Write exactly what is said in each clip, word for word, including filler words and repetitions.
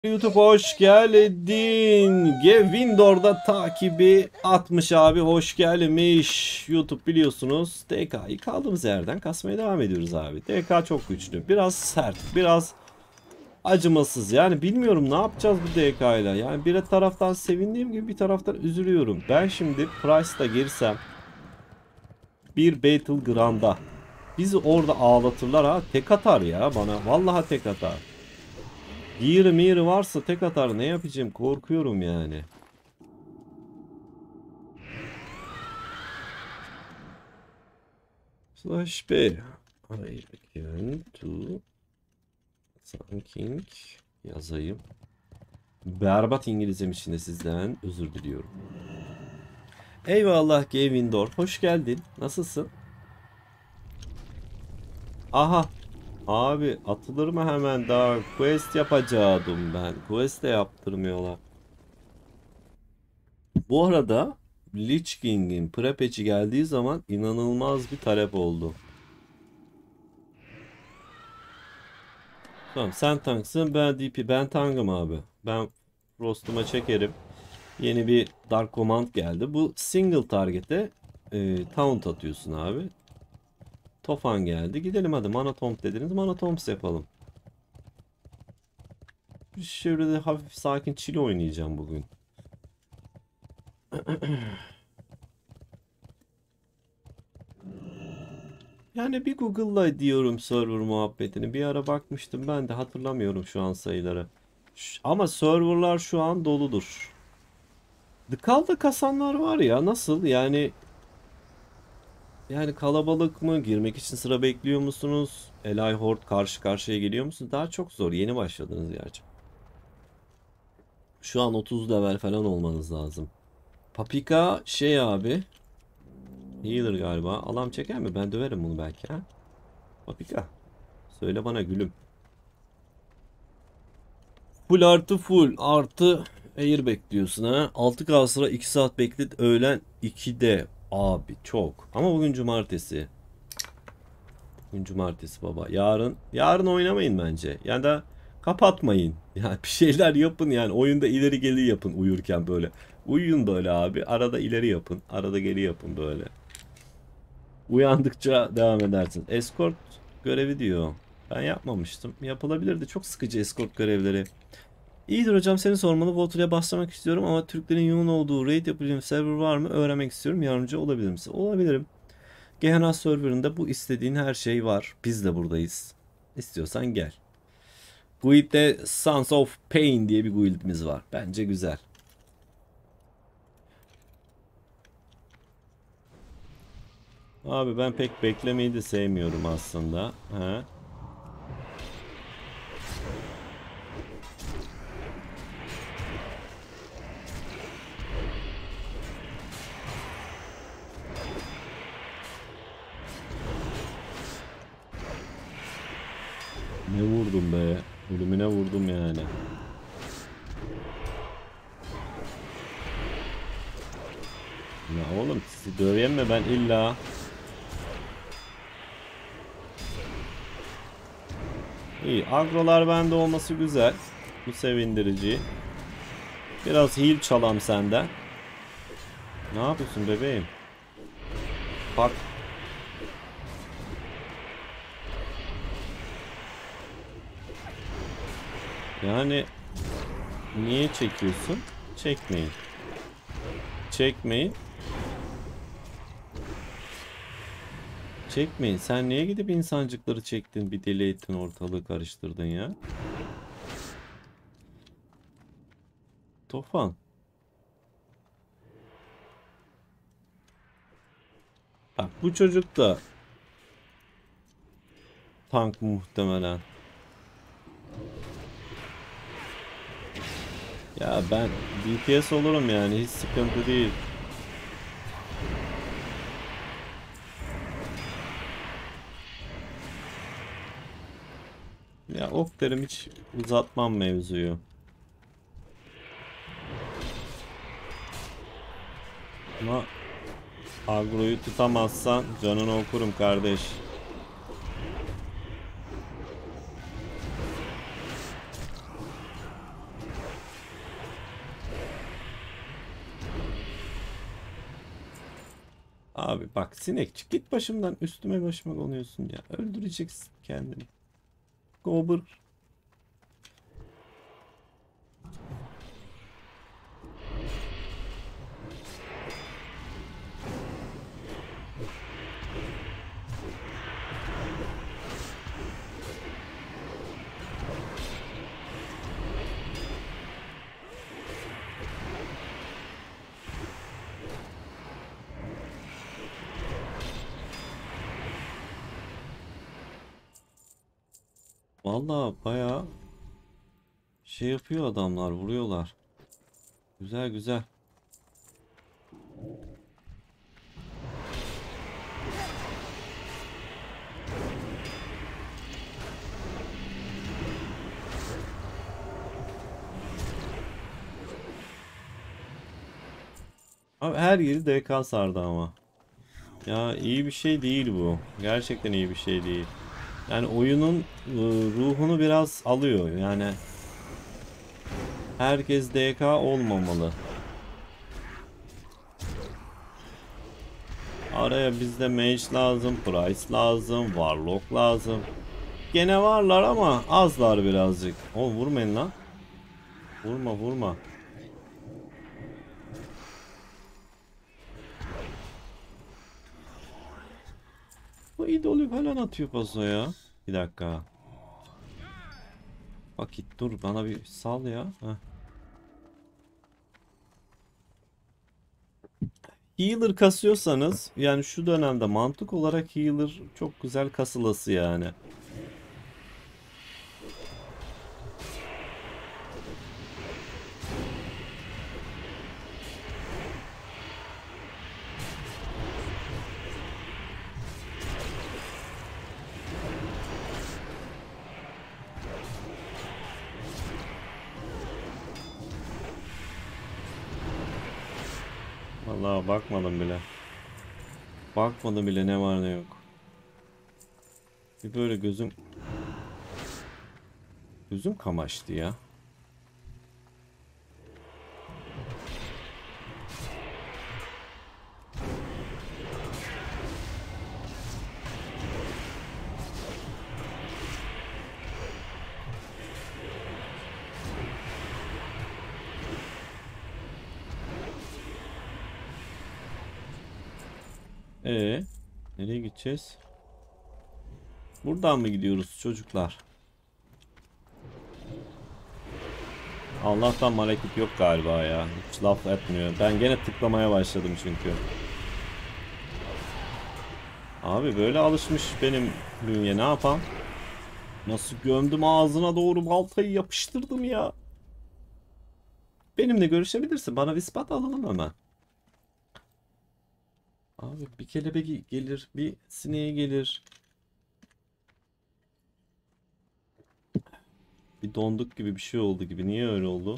YouTube hoş geldin. Gewindor'da takibi atmış abi, hoş gelmiş. YouTube biliyorsunuz D K'yı kaldığımız yerden kasmaya devam ediyoruz abi. D K çok güçlü, biraz sert, biraz acımasız. Yani bilmiyorum ne yapacağız bu D K ile. Yani bir taraftan sevindiğim gibi bir taraftan üzülüyorum. Ben şimdi Price'da girsem bir Battleground'a bizi orada ağlatırlar ha. Tek atar ya bana. Vallahi tek atar. Yeri miri varsa tek atar, ne yapacağım, korkuyorum yani. Slash B. I can to something yazayım. Berbat İngilizcem için de sizden özür diliyorum. Eyvallah Gewindor. Hoş geldin. Nasılsın? Aha. Abi atılır mı hemen, daha quest yapacaktım ben. Quest de yaptırmıyorlar. Bu arada Lich King'in prepeci geldiği zaman inanılmaz bir talep oldu. Tamam, sen tanksın, ben D P, ben tankım abi. Ben Frost'uma çekerim. Yeni bir Dark Command geldi. Bu single target'e e, taunt atıyorsun abi. Tofan geldi. Gidelim hadi, mana tomb dediniz. Mana tombs yapalım. Şöyle de hafif sakin chill oynayacağım bugün. Yani bir Google'la diyorum server muhabbetini. Bir ara bakmıştım, ben de hatırlamıyorum şu an sayıları. Ş- Ama serverlar şu an doludur. The Call'da kasanlar var ya, nasıl yani? Yani kalabalık mı? Girmek için sıra bekliyor musunuz? Eli Horde karşı karşıya geliyor musunuz? Daha çok zor. Yeni başladınız gerçi. Şu an otuz level falan olmanız lazım. Papika şey abi. Healer galiba. Alam çeker mi? Ben döverim bunu belki ha. Papika. Söyle bana gülüm. Full artı full artı air bekliyorsun ha. altı K sıra iki saat beklet, öğlen ikide. Abi çok. Ama bugün cumartesi. Bugün cumartesi baba. Yarın yarın oynamayın bence. Ya da kapatmayın. Yani bir şeyler yapın yani. Oyunda ileri geri yapın uyurken böyle. Uyuyun böyle abi. Arada ileri yapın. Arada geri yapın böyle. Uyandıkça devam edersiniz. Escort görevi diyor. Ben yapmamıştım. Yapılabilirdi. Çok sıkıcı escort görevleri. İyidir hocam, seni sormalı. Voture'ya başlamak istiyorum ama Türklerin yoğun olduğu raid yapacağım server var mı? Öğrenmek istiyorum. Yardımcı olabilir misin? Olabilirim. Gehenna serverında bu istediğin her şey var. Biz de buradayız. İstiyorsan gel. Guild'de Sons of Pain diye bir guildimiz var. Bence güzel. Abi ben pek beklemeyi de sevmiyorum aslında. He. Ne vurdum be. Ölümüne vurdum yani. Ya oğlum sizi döveyim mi ben illa? İyi, agrolar bende olması güzel. Bu sevindirici. Biraz heal çalam senden. Ne yapıyorsun bebeğim? Bak. Yani niye çekiyorsun? Çekmeyin. Çekmeyin. Çekmeyin. Sen niye gidip insancıkları çektin, bir deli ettin, ortalığı karıştırdın ya? Tofan. Bak bu çocuk da tank muhtemelen. Ya ben D P S olurum yani, hiç sıkıntı değil. Ya ok derim, hiç uzatmam mevzuyu. Ama agroyu tutamazsan canını okurum kardeş. Abi bak sinekçik git başımdan, üstüme başıma konuyorsun ya. Öldüreceksin kendini. Gober. Vallahi bayağı şey yapıyor adamlar, vuruyorlar. Güzel güzel. Abi her yeri D K sardı ama. Ya iyi bir şey değil bu. Gerçekten iyi bir şey değil. Yani oyunun e, ruhunu biraz alıyor. Yani herkes D K olmamalı. Araya bizde mage lazım, price lazım, warlock lazım. Gene varlar ama azlar birazcık. Oğlum vurmayın lan. Vurma vurma. Bu idolü falan atıyor paso ya. Bir dakika. Vakit dur, bana bir sal ya. Heh. Healer kasıyorsanız yani şu dönemde mantık olarak healer çok güzel kasılası yani. Vallahi bakmadım bile. Bakmadım bile ne var ne yok. Bir böyle gözüm gözüm kamaştı ya. Ee, nereye gideceğiz? Buradan mı gidiyoruz çocuklar? Allah'tan malekip yok galiba ya. Hiç laf etmiyor. Ben gene tıklamaya başladım çünkü. Abi böyle alışmış benim bünye, ne yapam? Nasıl gömdüm ağzına doğru baltayı yapıştırdım ya. Benimle görüşebilirsin. Bana ispat alalım hemen. Abi bir kelebek gelir, bir sineğe gelir. Bir donduk gibi bir şey oldu gibi. Niye öyle oldu?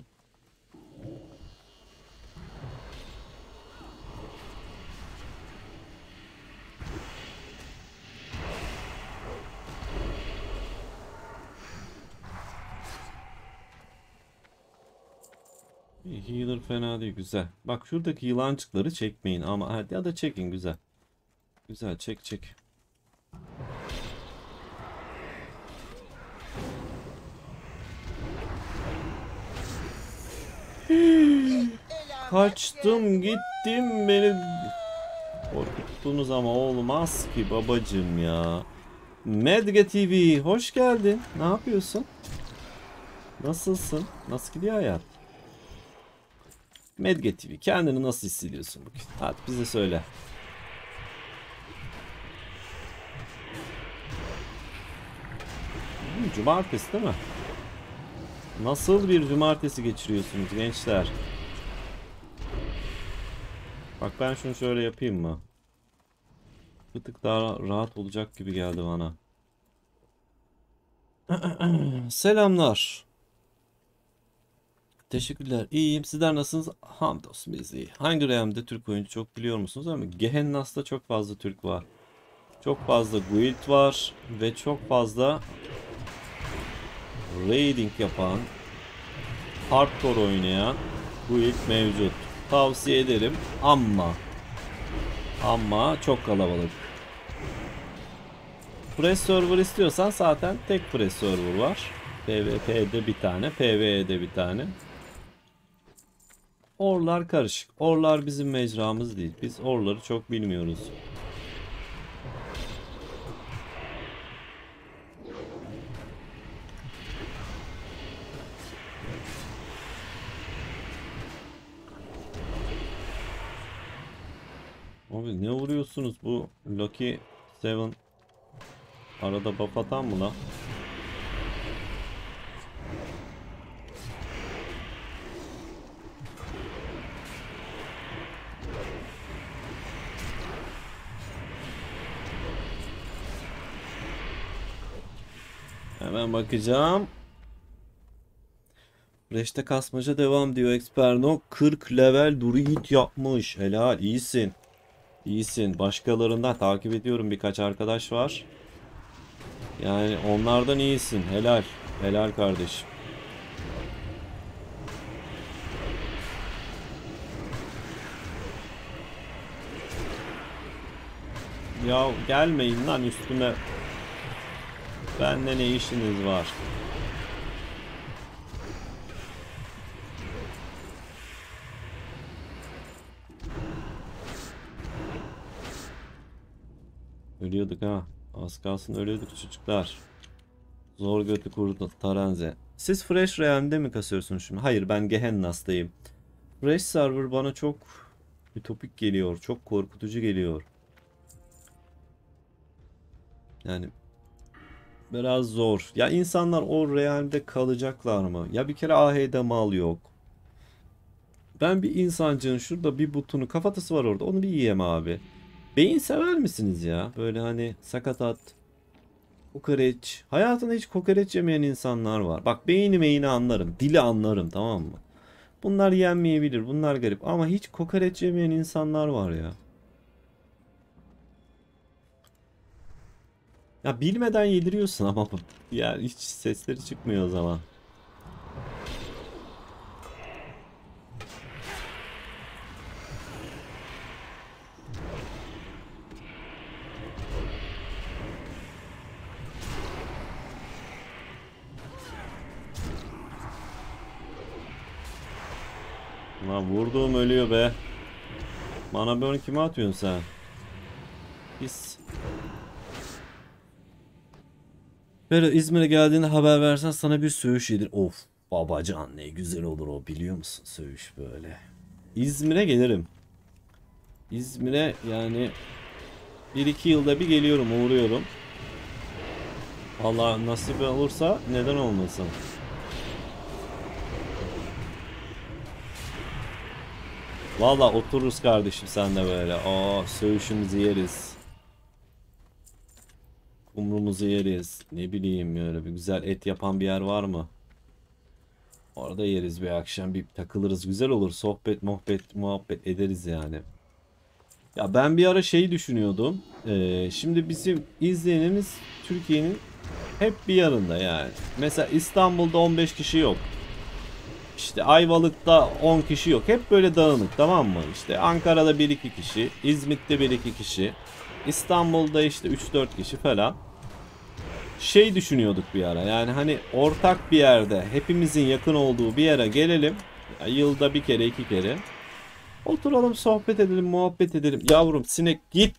Healer fena değil, güzel. Bak şuradaki yılancıkları çekmeyin ama hadi ya da çekin, güzel. Güzel, çek çek. Kaçtım gittim, beni korkuttunuz ama olmaz ki babacım ya. Medge T V hoş geldin. Ne yapıyorsun? Nasılsın? Nasıl gidiyor hayat? Medge T V kendini nasıl hissediyorsun bugün? Hadi bize söyle. Cumartesi değil mi? Nasıl bir cumartesi geçiriyorsunuz gençler? Bak ben şunu şöyle yapayım mı? Bir tık daha rahat olacak gibi geldi bana. Selamlar. Teşekkürler. İyiyim. Sizler nasılsınız? Hamdolsun biz iyi. Hangi realmde Türk oyuncu çok biliyor musunuz? Ama Gehennas'ta çok fazla Türk var. Çok fazla guild var. Ve çok fazla raiding yapan, hardcore oynayan guild mevcut. Tavsiye ederim ama Ama çok kalabalık. Fresh server istiyorsan zaten tek fresh server var. PvP'de bir tane, PvE'de bir tane. Orlar karışık. Orlar bizim mecramız değil. Biz orları çok bilmiyoruz. Abi ne vuruyorsunuz bu Lucky Seven arada buff atan mı lan? Hemen bakacağım. Reşte kasmaca devam diyor Experno. kırk level druid yapmış. Helal, iyisin. İyisin. Başkalarından takip ediyorum, birkaç arkadaş var. Yani onlardan iyisin. Helal. Helal kardeşim. Ya gelmeyin lan üstüme. Bende ne işiniz var? Ölüyorduk ha. Az kalsın ölüyorduk çocuklar. Zor götü kurdu Taranze. Siz Fresh Realm'de mi kasıyorsunuz şimdi? Hayır, ben Gehennas'tayım. Fresh Server bana çok ütopik geliyor. Çok korkutucu geliyor. Yani biraz zor. Ya insanlar o Realm'de kalacaklar mı? Ya bir kere A H'de mal yok. Ben bir insancığın şurada bir butonu, kafatası var orada. Onu bir yiyeyim abi. Beyin sever misiniz ya? Böyle hani sakatat, kokoreç. Hayatında hiç kokoreç yemeyen insanlar var. Bak, beyni meyini anlarım. Dili anlarım, tamam mı? Bunlar yenmeyebilir. Bunlar garip. Ama hiç kokoreç yemeyen insanlar var ya. Ya bilmeden yediriyorsun ama ya hiç sesleri çıkmıyor o zaman. Lan vurduğum ölüyor be. Bana böyle kime atıyorsun sen? Pis. Böyle İzmir'e geldiğinde haber versen sana bir söğüş yedir. Of babacan, ne güzel olur o, biliyor musun söğüş böyle. İzmir'e gelirim. İzmir'e yani bir iki yılda bir geliyorum, uğruyorum. Allah nasip olursa neden olmasın. Valla otururuz kardeşim sen de böyle. Aa, söğüşümüzü yeriz. Kumrumuzu yeriz. Ne bileyim, böyle bir güzel et yapan bir yer var mı? Orada yeriz, bir akşam bir takılırız. Güzel olur, sohbet muhabbet muhabbet ederiz yani. Ya ben bir ara şeyi düşünüyordum. Ee, şimdi bizim izleyenimiz Türkiye'nin hep bir yanında yani. Mesela İstanbul'da on beş kişi yok. İşte Ayvalık'ta on kişi yok. Hep böyle dağınık, tamam mı? İşte Ankara'da bir iki kişi, İzmit'te bir iki kişi, İstanbul'da işte üç dört kişi falan. Şey düşünüyorduk bir ara, yani hani ortak bir yerde hepimizin yakın olduğu bir yere gelelim. Ya yılda bir kere iki kere. Oturalım, sohbet edelim, muhabbet edelim. Yavrum sinek git.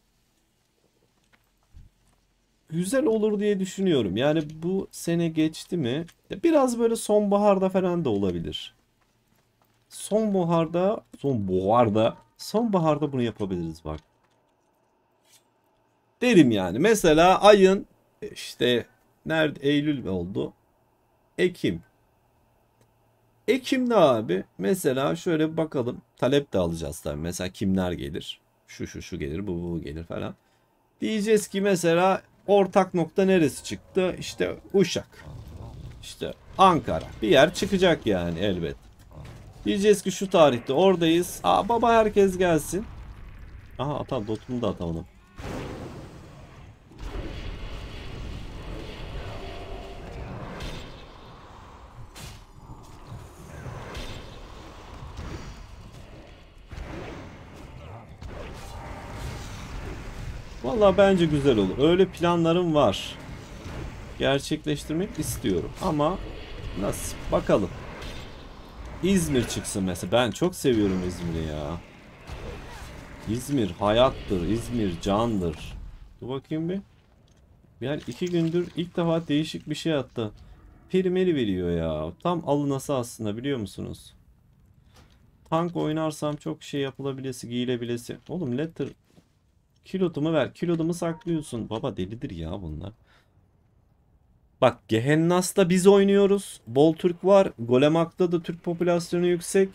Güzel olur diye düşünüyorum. Yani bu sene geçti mi? Biraz böyle sonbaharda falan da olabilir. Sonbaharda, sonbaharda, sonbaharda bunu yapabiliriz bak. Derim yani. Mesela ayın işte nerede, Eylül oldu? Ekim. Ekim'de abi mesela şöyle bir bakalım. Talep de alacağız tabii. Mesela kimler gelir? Şu şu şu gelir, bu bu gelir falan. Diyeceğiz ki mesela ortak nokta neresi çıktı? İşte Uşak. İşte Ankara. Bir yer çıkacak yani elbet. Diyeceğiz ki şu tarihte oradayız. Aa baba, herkes gelsin. Aha atam, dotumu da atamadım. Vallahi bence güzel olur. Öyle planlarım var. Gerçekleştirmek istiyorum ama nasıl? Bakalım. İzmir çıksın mesela. Ben çok seviyorum İzmir'i ya. İzmir hayattır. İzmir candır. Dur bakayım bir. Yani iki gündür ilk defa değişik bir şey attı. Perimeli veriyor ya. Tam alınası aslında, biliyor musunuz? Tank oynarsam çok şey yapılabilesi, giyilebilesi. Oğlum letter kilotumu ver. Kilotumu saklıyorsun. Baba delidir ya bunlar. Bak Gehennas'ta biz oynuyoruz. Bol Türk var. Golemak'ta da Türk popülasyonu yüksek.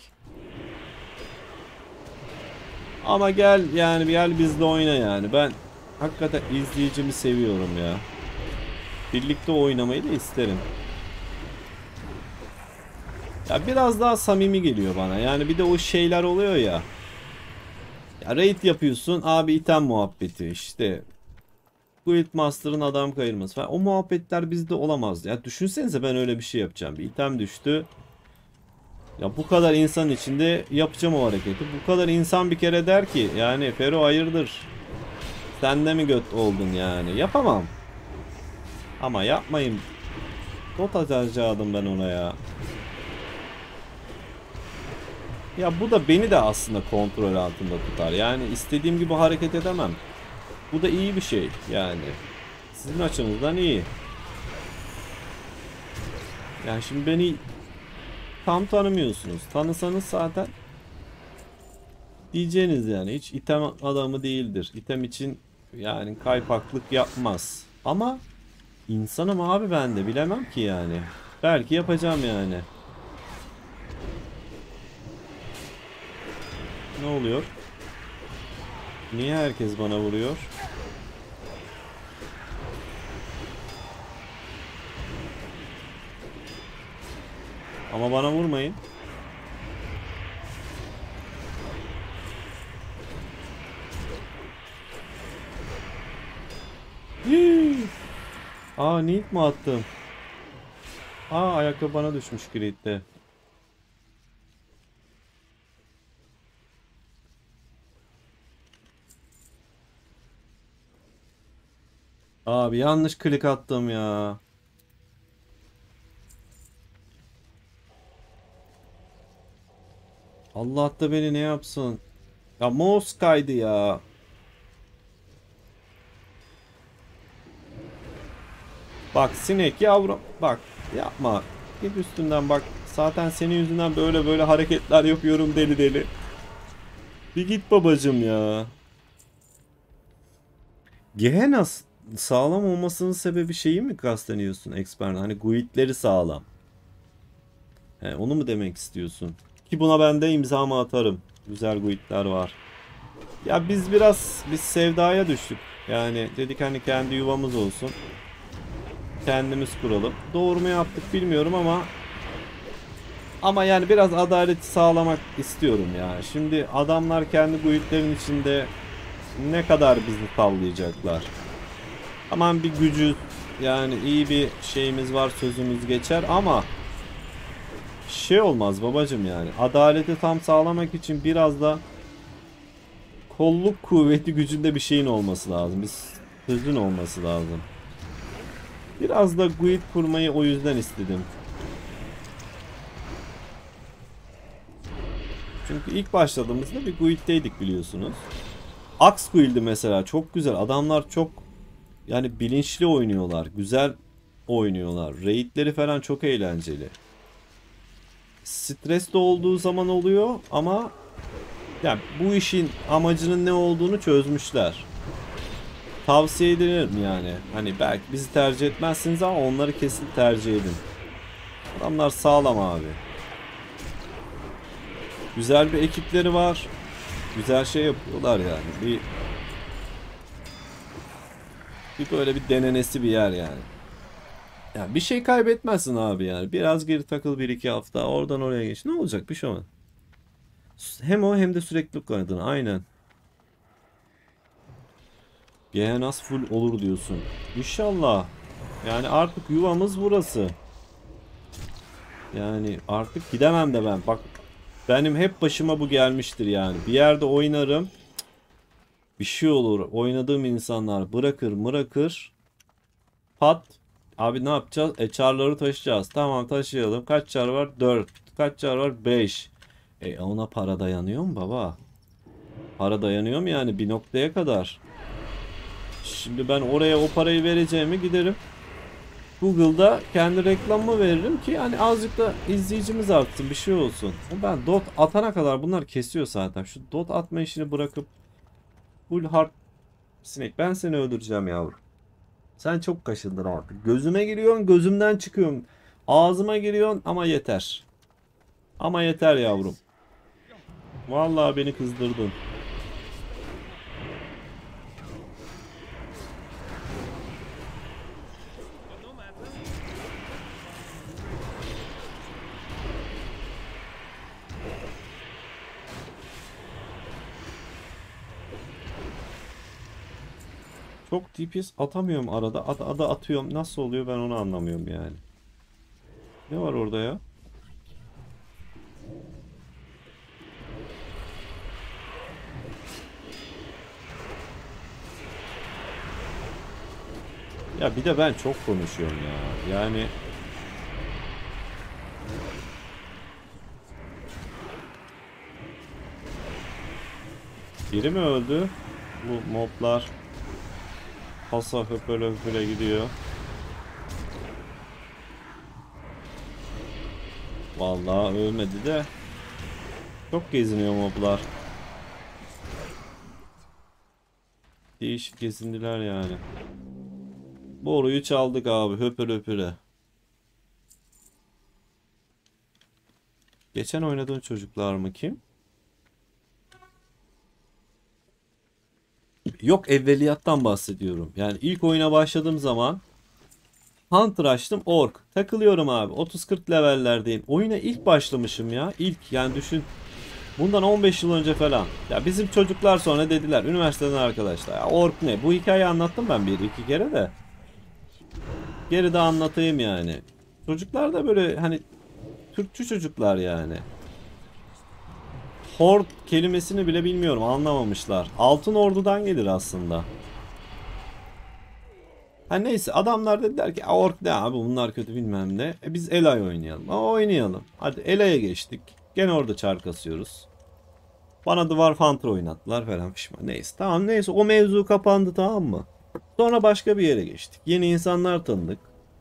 Ama gel yani, gel bizde oyna yani. Ben hakikaten izleyicimi seviyorum ya. Birlikte oynamayı da isterim. Ya biraz daha samimi geliyor bana. Yani bir de o şeyler oluyor ya. Ya raid yapıyorsun abi, item muhabbeti işte. Guildmaster'ın adam kayırması falan. O muhabbetler bizde olamaz. Ya düşünsenize, ben öyle bir şey yapacağım. Bir item düştü. Ya bu kadar insan içinde yapacağım o hareketi. Bu kadar insan bir kere der ki yani Fero hayırdır? Sen de mi göt oldun yani? Yapamam. Ama yapmayın. Not atacaktım ben ona ya. Ya bu da beni de aslında kontrol altında tutar. Yani istediğim gibi hareket edemem. Bu da iyi bir şey yani. Sizin açınızdan iyi. Yani şimdi beni tam tanımıyorsunuz. Tanısanız zaten diyeceğiniz yani hiç item adamı değildir. İtem için yani kaypaklık yapmaz. Ama insanım abi, ben de bilemem ki yani. Belki yapacağım yani. Ne oluyor? Niye herkes bana vuruyor? Ama bana vurmayın. Hii. Aa, need mi attım? Aa, ayakkabı bana düşmüş gridde. Abi yanlış klik attım ya. Allah da beni ne yapsın? Ya mouse kaydı ya. Bak sinek yavrum. Bak yapma. Git üstünden bak. Zaten senin yüzünden böyle böyle hareketler yapıyorum deli deli. Bir git babacım ya. Gehenna sağlam olmasının sebebi şeyi mi kastediyorsun Expert? Hani guildleri sağlam. He, onu mu demek istiyorsun? Ki buna ben de imzamı atarım. Güzel guildler var. Ya biz biraz biz sevdaya düştük. Yani dedik hani kendi yuvamız olsun. Kendimiz kuralım. Doğru mu yaptık bilmiyorum ama ama yani biraz adaleti sağlamak istiyorum ya. Şimdi adamlar kendi guildlerin içinde ne kadar bizi tavlayacaklar. Aman bir gücü yani iyi bir şeyimiz var, sözümüz geçer ama şey olmaz babacım yani. Adaleti tam sağlamak için biraz da kolluk kuvveti gücünde bir şeyin olması lazım. Bir sözün olması lazım. Biraz da guild kurmayı o yüzden istedim. Çünkü ilk başladığımızda bir guild'deydik biliyorsunuz. Axe Guild'i mesela çok güzel. Adamlar çok yani bilinçli oynuyorlar. Güzel oynuyorlar. Raid'leri falan çok eğlenceli. Stresli olduğu zaman oluyor ama yani bu işin amacının ne olduğunu çözmüşler. Tavsiye ederim yani. Hani belki bizi tercih etmezsiniz ama onları kesin tercih edin. Adamlar sağlam abi. Güzel bir ekipleri var. Güzel şey yapıyorlar yani. Bir, bir böyle bir denenesi bir yer yani. Yani bir şey kaybetmezsin abi yani. Biraz geri takıl bir iki hafta. Oradan oraya geç. Ne olacak? Bir şey olmaz. Hem o hem de süreklilik adına. Aynen. Gehenas full olur diyorsun. İnşallah. Yani artık yuvamız burası. Yani artık gidemem de ben. Bak benim hep başıma bu gelmiştir yani. Bir yerde oynarım. Bir şey olur. Oynadığım insanlar bırakır bırakır. Pat. Abi ne yapacağız? E çarları taşıyacağız. Tamam taşıyalım. Kaç çar var? Dört. Kaç çar var? Beş. E ona para dayanıyor mu baba? Para dayanıyor mu yani bir noktaya kadar? Şimdi ben oraya o parayı vereceğimi giderim. Google'da kendi reklamımı veririm ki hani azıcık da izleyicimiz artsın bir şey olsun. Ben dot atana kadar bunlar kesiyor zaten. Şu dot atma işini bırakıp full hard sinek ben seni öldüreceğim yavrum. Sen çok kaşındın artık. Gözüme giriyorsun, gözümden çıkıyorsun. Ağzıma giriyorsun ama yeter. Ama yeter yavrum. Vallahi beni kızdırdın. Çok D P S atamıyorum arada. Ada, ada atıyorum. Nasıl oluyor ben onu anlamıyorum yani. Ne var orada ya? Ya bir de ben çok konuşuyorum ya. Yani biri mi öldü? Bu moblar pasa höpöle höpöle gidiyor. Vallahi ölmedi de çok geziniyor moblar. Değişik gezindiler yani. Boruyu çaldık abi höpöle höpöle. Geçen oynadığın çocuklar mı kim? Yok evveliyattan bahsediyorum. Yani ilk oyuna başladığım zaman Hunter açtım ork. Takılıyorum abi. otuz kırk levellerdeyim. Oyuna ilk başlamışım ya. İlk yani düşün. Bundan on beş yıl önce falan. Ya bizim çocuklar sonra dediler. Üniversiteden arkadaşlar. Ya ork ne? Bu hikayeyi anlattım ben bir iki kere de. Geri de anlatayım yani. Çocuklar da böyle hani Türkçü çocuklar yani. Horde kelimesini bile bilmiyorum anlamamışlar. Altın Ordu'dan gelir aslında. Ha neyse adamlar dediler ki ork ne abi bunlar kötü bilmem ne. E biz Elay oynayalım. Ama oynayalım. Hadi Elay'a geçtik. Gene orada çar kasıyoruz. Bana Dwarf Hunter oynattılar falan pişman. Neyse tamam neyse o mevzu kapandı tamam mı? Sonra başka bir yere geçtik. Yeni insanlar tanıdık.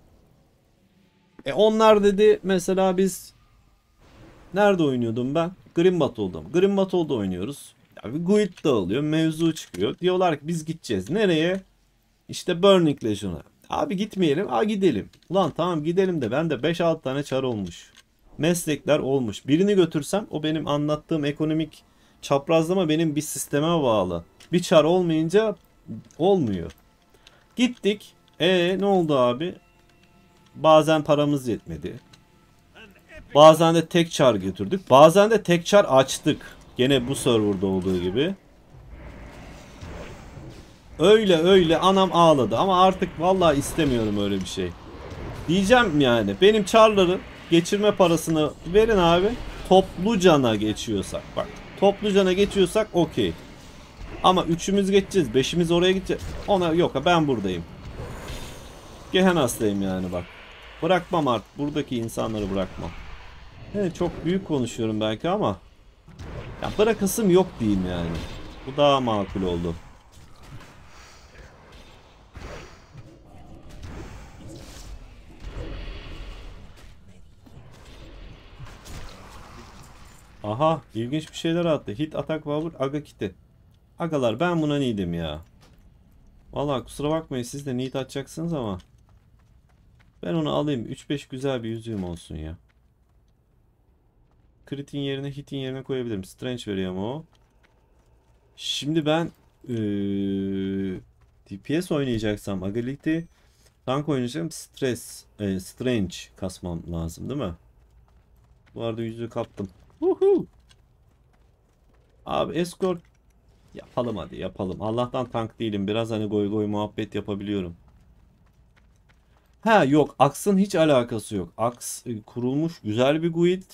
E onlar dedi mesela biz nerede oynuyordum ben? Grim Battle'da mı? Grim Battle'da oynuyoruz. Ya bir guild dağılıyor, mevzu çıkıyor. Diyorlar ki biz gideceğiz. Nereye? İşte Burning Legion'a. Abi gitmeyelim. Aa gidelim. Ulan tamam gidelim de ben de beş altı tane çar olmuş. Meslekler olmuş. Birini götürsem o benim anlattığım ekonomik çaprazlama benim bir sisteme bağlı. Bir çar olmayınca olmuyor. Gittik. E ne oldu abi? Bazen paramız yetmedi. Bazen de tek çar götürdük. Bazen de tek çar açtık. Gene bu serverda olduğu gibi. Öyle öyle anam ağladı ama artık vallahi istemiyorum öyle bir şey. Diyeceğim yani benim çarların geçirme parasını verin abi. Toplucana geçiyorsak bak. Toplucana geçiyorsak okey. Ama üçümüz geçeceğiz. Beşimiz oraya gideceğiz. Ona yok ben buradayım. Gehenas'tayım yani bak. Bırakmam artık. Buradaki insanları bırakmam. Evet, çok büyük konuşuyorum belki ama ya bırakasım yok diyeyim yani. Bu daha makul oldu. Aha ilginç bir şeyler attı. Hit atak power aga kiti. Agalar ben buna needim ya. Vallahi kusura bakmayın siz de need atacaksınız ama ben onu alayım. üç beş güzel bir yüzüğüm olsun ya. Crit'in yerine hit'in yerine koyabilirim. Strange veriyor ama o. Şimdi ben ee, D P S oynayacaksam Agility tank oynayacağım. Stress, e, Strange kasmam lazım değil mi? Bu arada yüzüğü kaptım. Uhu. Abi escort yapalım hadi yapalım. Allah'tan tank değilim. Biraz hani goy goy muhabbet yapabiliyorum. Ha yok Aks'ın hiç alakası yok. Aks e, kurulmuş güzel bir guild.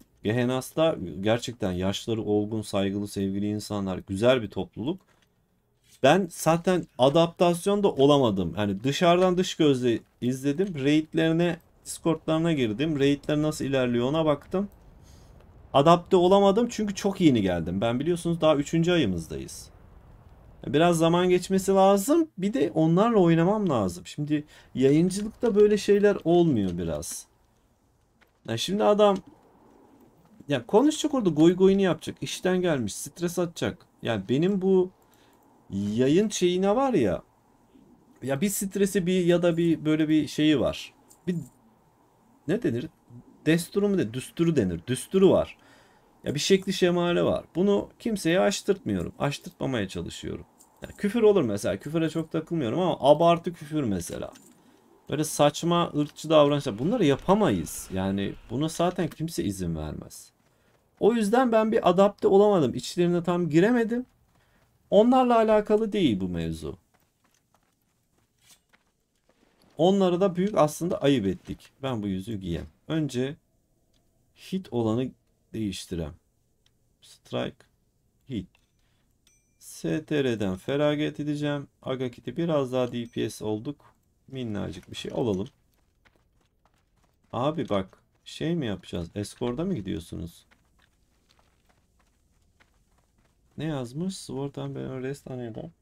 Gehenas'ta gerçekten yaşları olgun, saygılı, sevgili insanlar. Güzel bir topluluk. Ben zaten adaptasyonda olamadım. Yani dışarıdan dış gözle izledim. Raid'lerine, Discord'larına girdim. Raid'ler nasıl ilerliyor ona baktım. Adapte olamadım çünkü çok yeni geldim. Ben biliyorsunuz daha üçüncü ayımızdayız. Biraz zaman geçmesi lazım. Bir de onlarla oynamam lazım. Şimdi yayıncılıkta böyle şeyler olmuyor biraz. Ya şimdi adam ya konuşacak orada, goy goyunu yapacak. İşten gelmiş, stres atacak. Yani benim bu yayın şeyine var ya, ya bir stresi bir ya da bir böyle bir şeyi var. Bir ne denir? Desturu mu de, düsturu denir. Düsturu var. Ya bir şekli şemali var. Bunu kimseye açtırtmıyorum. Açtırtmamaya çalışıyorum. Yani küfür olur mesela. Küfüre çok takılmıyorum ama abartı küfür mesela. Böyle saçma ırkçı davranışlar. Bunları yapamayız. Yani buna zaten kimse izin vermez. O yüzden ben bir adapte olamadım. İçlerine tam giremedim. Onlarla alakalı değil bu mevzu. Onları da büyük aslında ayıp ettik. Ben bu yüzüğü giyeyim. Önce hit olanı değiştirem. Strike hit. S T R'den feragat edeceğim. Agakit'i biraz daha D P S olduk. Minnacık bir şey olalım. Abi bak şey mi yapacağız? Eskort'a mı gidiyorsunuz? Ne yazmış? Sword and Banner Rest Aneda.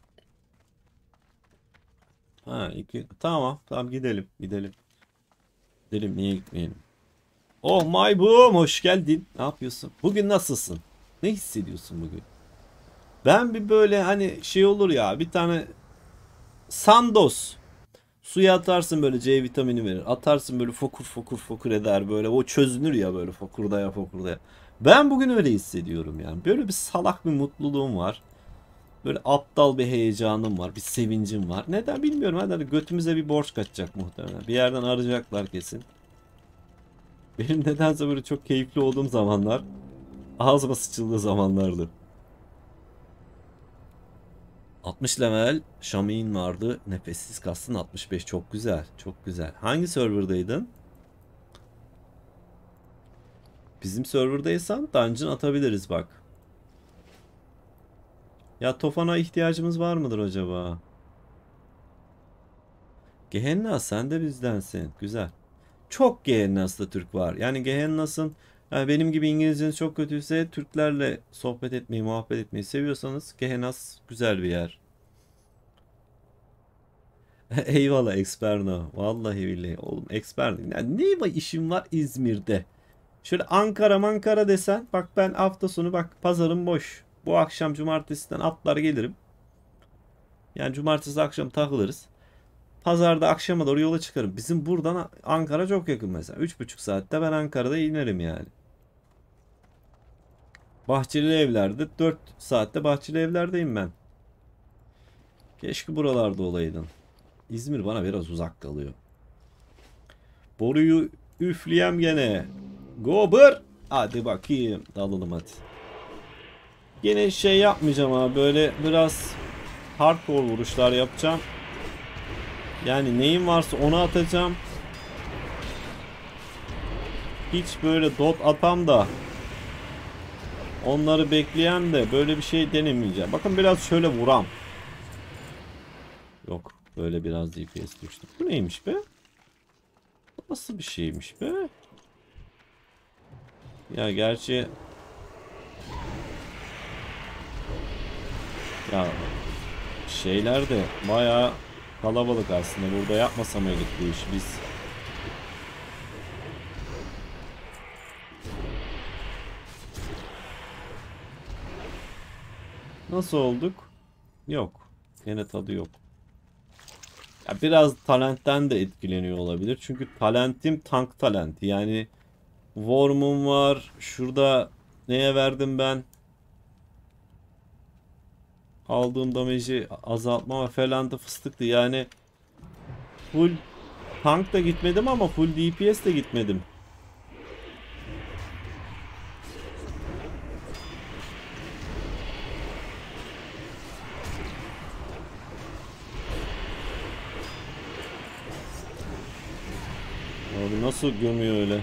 Ha iki. Tamam tamam gidelim gidelim. Gidelim, niye gitmeyelim? Oh my boom, hoş geldin. Ne yapıyorsun? Bugün nasılsın? Ne hissediyorsun bugün? Ben bir böyle hani şey olur ya, bir tane Sandoz. Suya atarsın böyle, C vitamini verir. Atarsın böyle fokur fokur fokur eder böyle. O çözünür ya böyle fokurdaya fokurdaya. Ben bugün öyle hissediyorum yani. Böyle bir salak bir mutluluğum var. Böyle aptal bir heyecanım var. Bir sevincim var. Neden bilmiyorum. Hadi götümüze bir borç kaçacak muhtemelen. Bir yerden arayacaklar kesin. Benim nedense böyle çok keyifli olduğum zamanlar ağzıma sıçıldığı zamanlardı. altmış level Şamin vardı. Nefessiz kastın altmış beş. Çok güzel. Çok güzel. Hangi serverdaydın? Bizim serverdaysan dungeon atabiliriz bak. Ya Tofan'a ihtiyacımız var mıdır acaba? Gehenna sen de bizdensin. Güzel. Çok Gehennas'ta Türk var. Yani Gehennas'ın, yani benim gibi İngilizceniz çok kötüyse, Türklerle sohbet etmeyi, muhabbet etmeyi seviyorsanız Gehennas güzel bir yer. Eyvallah Experno. Vallahi billahi. Oğlum Experno. Yani ne var işim var İzmir'de? Şöyle Ankara Mankara desen. Bak ben hafta sonu bak pazarım boş. Bu akşam cumartesiden atlar gelirim. Yani cumartesi akşam takılırız. Pazarda akşama doğru yola çıkarım. Bizim buradan Ankara çok yakın mesela. Üç buçuk saatte ben Ankara'da inerim yani. Bahçeli Evler'de dört saatte Bahçeli Evler'deyim ben. Keşke buralarda olaydın. İzmir bana biraz uzak kalıyor. Boruyu üfleyem gene. Gober. Hadi bakayım. Dalalım hadi. Gene şey yapmayacağım ama böyle biraz hardcore vuruşlar yapacağım. Yani neyim varsa onu atacağım. Hiç böyle dot atam da onları bekleyen de böyle bir şey denemeyeceğim. Bakın biraz şöyle vuram. Yok. Böyle biraz D P S düştü. Bu neymiş be? Bu nasıl bir şeymiş be? Ya gerçi ya şeyler de bayağı kalabalık aslında. Burada yapmasa mıydık bu işi biz? Nasıl olduk? Yok. Yine tadı yok. Ya biraz talentten de etkileniyor olabilir. Çünkü talentim tank talenti. Yani Worm'um var. Şurada neye verdim ben? Aldığım damage'i azaltma falan da fıstıktı. Yani full tank da gitmedim ama full D P S de gitmedim. Abi nasıl gömüyor öyle?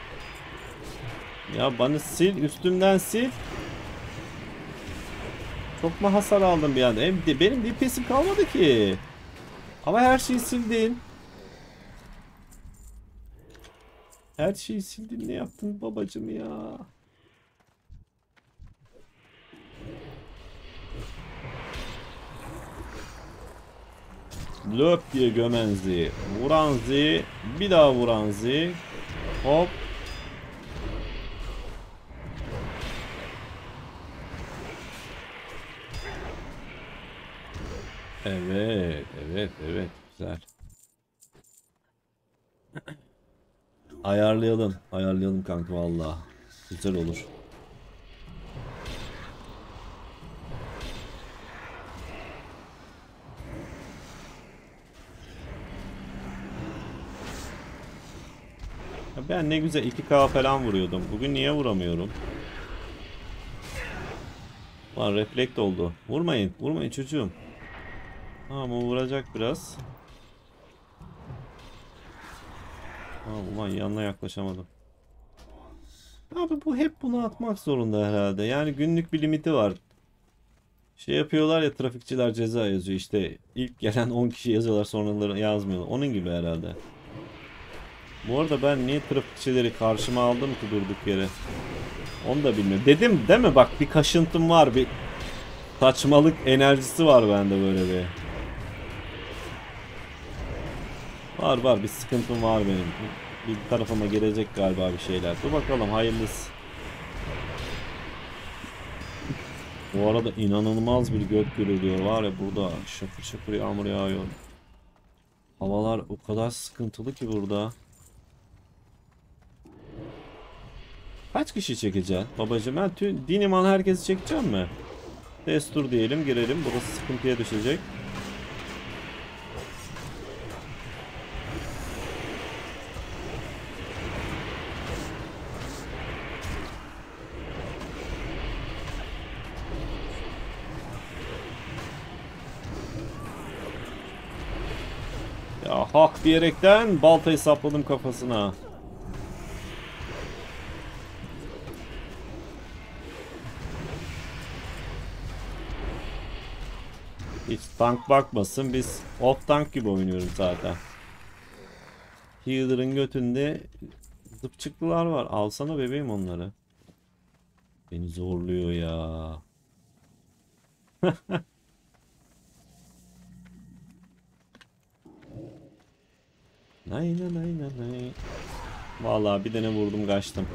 Ya bana sil, üstümden sil. Çok mu hasar aldım bir anda? Hem de benim D P S'im kalmadı ki. Ama her şeyi sildin. Her şeyi sildin. Ne yaptın babacım ya? Löp diye gömen Z. Vuran Z. Bir daha vuran Z. Hop. Evet, evet, evet. Güzel. Ayarlayalım. Ayarlayalım kanka vallahi. Güzel olur. Ya ben ne güzel iki K falan vuruyordum. Bugün niye vuramıyorum? Lan reflekt oldu. Vurmayın. Vurmayın çocuğum. Tamam o vuracak biraz. Tamam ulan yanına yaklaşamadım. Abi bu hep bunu atmak zorunda herhalde. Yani günlük bir limiti var. Şey yapıyorlar ya trafikçiler ceza yazıyor işte. İlk gelen on kişi yazıyorlar sonraları yazmıyorlar. Onun gibi herhalde. Bu arada ben niye trafikçileri karşıma aldım ki durduk yere? Onu da bilmiyorum. Dedim değil mi? Bak bir kaşıntım var. Bir saçmalık enerjisi var bende böyle bir. Var var bir sıkıntım var benim. Bir tarafıma gelecek galiba bir şeyler. Dur bakalım hayırlısı. Bu arada inanılmaz bir gök gürülüyor var ya burada şakır şakır yağmur yağıyor. Havalar o kadar sıkıntılı ki burada. Kaç kişi çekeceksin babacığım? Ben tüm Diniman herkesi çekeceğim mi? Destur diyelim girelim. Burası sıkıntıya düşecek. Ya hak diyerekten baltayı sapladım kafasına. Hiç tank bakmasın. Biz off tank gibi oynuyoruz zaten. Healer'ın götünde zıpçıklılar var. Alsana bebeğim onları. Beni zorluyor ya. Nay nay nay nay nay. Vallahi bir tane vurdum kaçtım.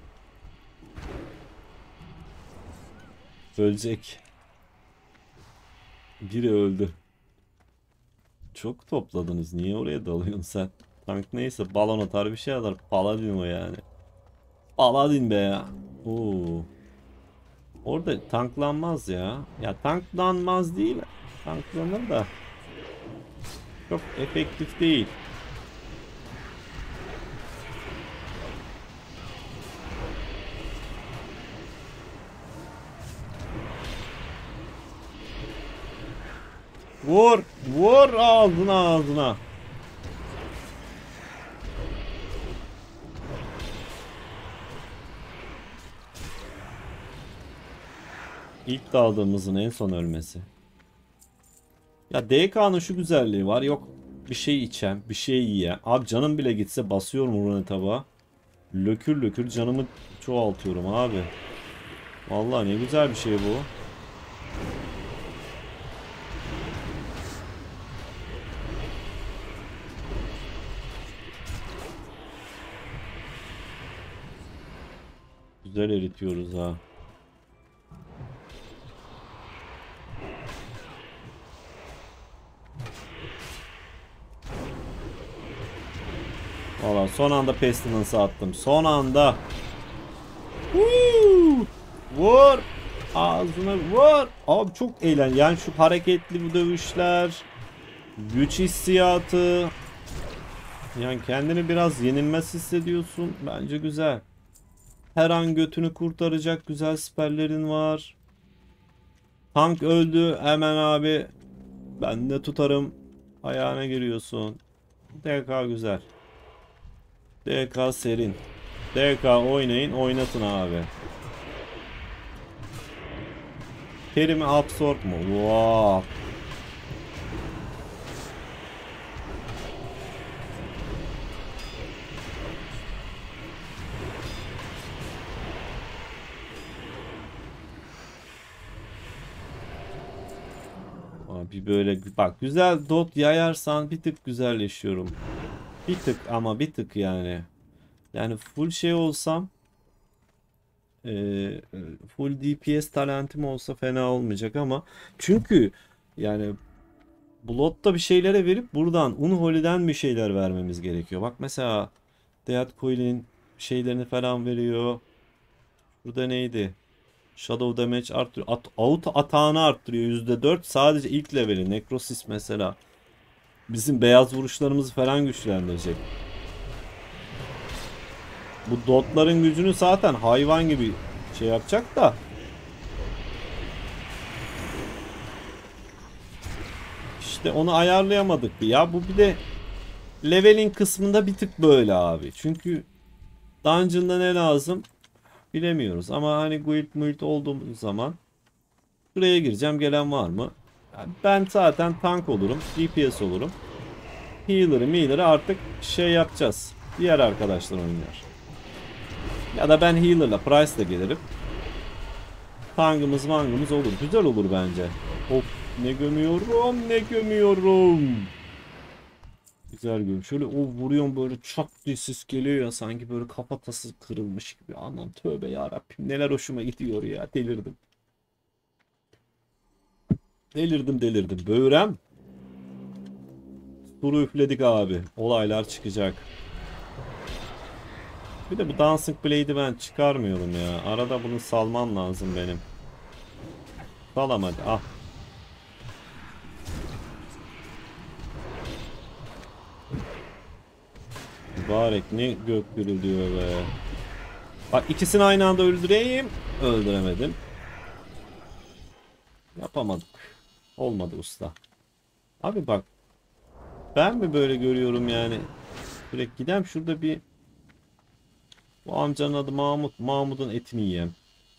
Ölecek. Biri öldü. Çok topladınız. Niye oraya dalıyorsun sen? Tank neyse balon atar bir şey atar. Paladin o yani. Paladin be ya. Oo. Orada tanklanmaz ya. Ya tanklanmaz değil. Tanklanır da. Çok efektif değil. Vur. Vur ağzına ağzına. İlk daldığımızın en son ölmesi. Ya D K'nın şu güzelliği var. Yok bir şey içen, bir şey yiyen. Abi canım bile gitse basıyorum rune tabağa. Lökür lökür canımı çoğaltıyorum abi. Vallahi ne güzel bir şey bu. Güzel eritiyoruz ha. Valla son anda Pestilence'ı attım. Son anda. Woo! Vur. Ağzına vur. Abi çok eğlen. Yani şu hareketli bu dövüşler. Güç hissiyatı. Yani kendini biraz yenilmez hissediyorsun. Bence güzel. Her an götünü kurtaracak güzel siperlerin var. Tank öldü. Hemen abi. Ben de tutarım. Ayağına giriyorsun. D K güzel. D K serin. D K oynayın oynatın abi. Peri mi absorb mu? Wow. Abi böyle bak, güzel dot yayarsan bir tık güzelleşiyorum. Bir tık, ama bir tık yani. Yani full şey olsam, e, full D P S talentim olsa fena olmayacak ama çünkü yani Blood'da bir şeylere verip buradan Unholy'den bir şeyler vermemiz gerekiyor. Bak mesela Death Coil'in şeylerini falan veriyor. Burada neydi? Shadow damage arttırıyor. At, out atağını arttırıyor yüzde dört sadece ilk leveli. Necrosis mesela. Bizim beyaz vuruşlarımızı falan güçlendirecek. Bu dotların gücünü zaten hayvan gibi şey yapacak da. İşte onu ayarlayamadık ya. Bu bir de leveling kısmında bir tık böyle abi. Çünkü dungeon'da ne lazım bilemiyoruz. Ama hani guild muild olduğumuz zaman buraya gireceğim, gelen var mı? Yani ben zaten tank olurum. D P S olurum. Healer'ı healer'ı artık şey yapacağız. Diğer arkadaşlar oynuyor. Ya da ben healer'la Price'la gelirim. Tankımız mangımız olur. Güzel olur bence. Of, ne gömüyorum ne gömüyorum. Güzel göm. Şöyle o vuruyorum, böyle çat diye ses geliyor ya, sanki böyle kafatası kırılmış gibi. Anam tövbe yarabbim, neler hoşuma gidiyor ya, delirdim. Delirdim delirdim. Böğrem. Turu üfledik abi. Olaylar çıkacak. Bir de bu Dancing Blade'i ben çıkarmıyorum ya. Arada bunu salmam lazım benim. Salam hadi. Ah. Mübarek ne gök gürülüyor be. Bak, ikisini aynı anda öldüreyim. Öldüremedim. Yapamadık. Olmadı usta. Abi bak, ben mi böyle görüyorum yani? Direkt gidem şurada bir, bu amcanın adı Mahmut. Mahmut'un etini yiyem.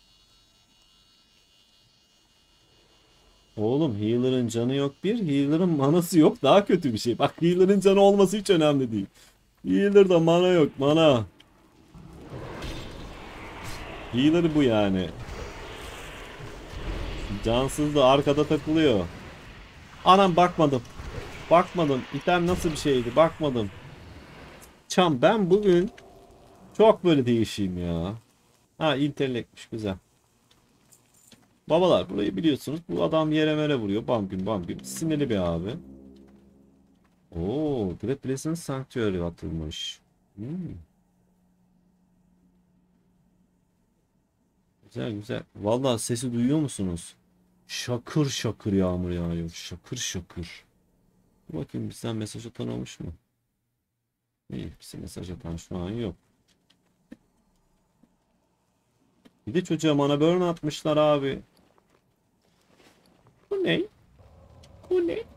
Oğlum healer'ın canı yok bir. Healer'ın manası yok. Daha kötü bir şey. Bak, healer'ın canı olması hiç önemli değil. Healer'da mana yok. Mana. Healer bu yani. Cansız da arkada takılıyor. Anam bakmadım. Bakmadım. İtem nasıl bir şeydi? Bakmadım. Çam, ben bugün çok böyle değişeyim ya. Ha, intellekmiş, güzel. Babalar, burayı biliyorsunuz. Bu adam yere mere vuruyor. Bam güm bam güm. Sinirli bir abi. Oo, Great Pleasant Sanctuary atılmış. Hmm, güzel güzel. Vallahi sesi duyuyor musunuz? Şakır şakır yağmur yağıyor. Şakır şakır. Dur bakayım, bizden mesaj atan olmuş mu? İyi, bize mesaj atan şu an yok. Bir de çocuğa mana burn atmışlar abi. Bu ne? Bu ne?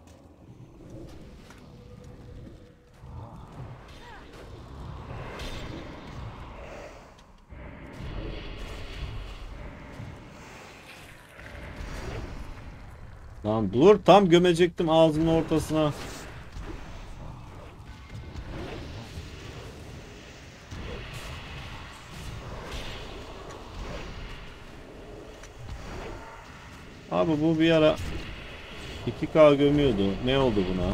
Lan dur, tam gömecektim ağzımın ortasına. Abi bu bir ara iki K gömüyordu. Ne oldu buna?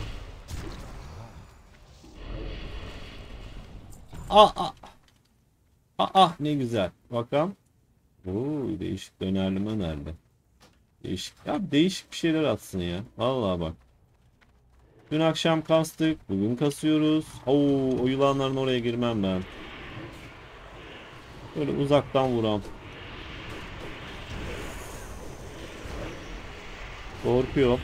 Ah ah ah ah, ne güzel. Bakalım. Oo, değişik dönerli mönerli. Değişik. Ya değişik bir şeyler atsın ya. Vallahi bak. Dün akşam kastık. Bugün kasıyoruz. Oo, o yılanların oraya girmem ben. Böyle uzaktan vuram. Korkuyor.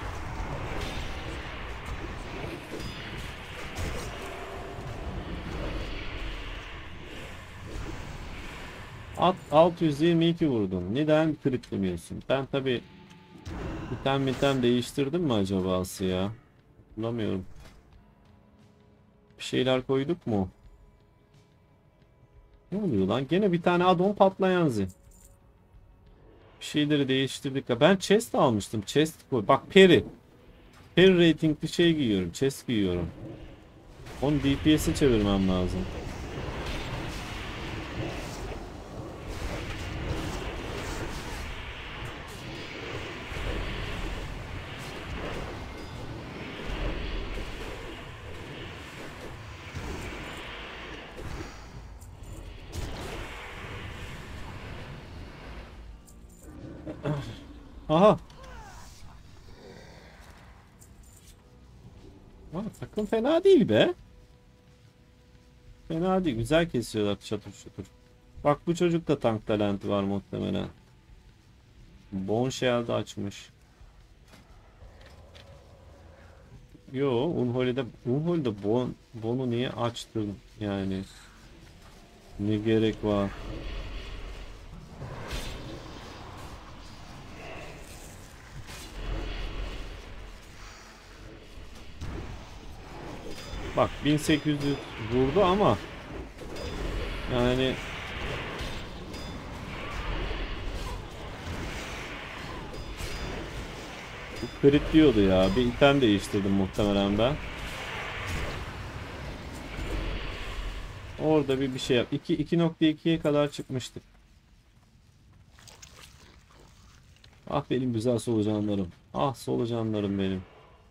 At altı yüz yirmi iki vurdun. Neden kritlemiyorsun? Ben tabi item item değiştirdim mi acaba ya? Bulamıyorum. Bir şeyler koyduk mu? Ne oluyor lan? Gene bir tane addon patlayan zil. Bir şeyleri değiştirdik. Ya ben chest almıştım. Chest koy. Bak peri. Peri ratingli şey giyiyorum. Chest giyiyorum. Onu D P S'e çevirmem lazım. Aha. Aa, takım fena değil be. Fena değil. Güzel kesiyorlar çatır çatır. Bak bu çocuk da tank talenti var muhtemelen. Bone Shell'de açmış. Yo, Unholy'de Unholy'de Bon Bon'u niye açtın yani? Ne gerek var? Bak bin sekiz yüz vurdu ama yani bu crit diyordu ya. Bir item değiştirdim muhtemelen ben. Orada bir bir şey yap. iki iki nokta ikiye kadar çıkmıştık. Ah benim güzel solucanlarım. Ah solucanlarım benim.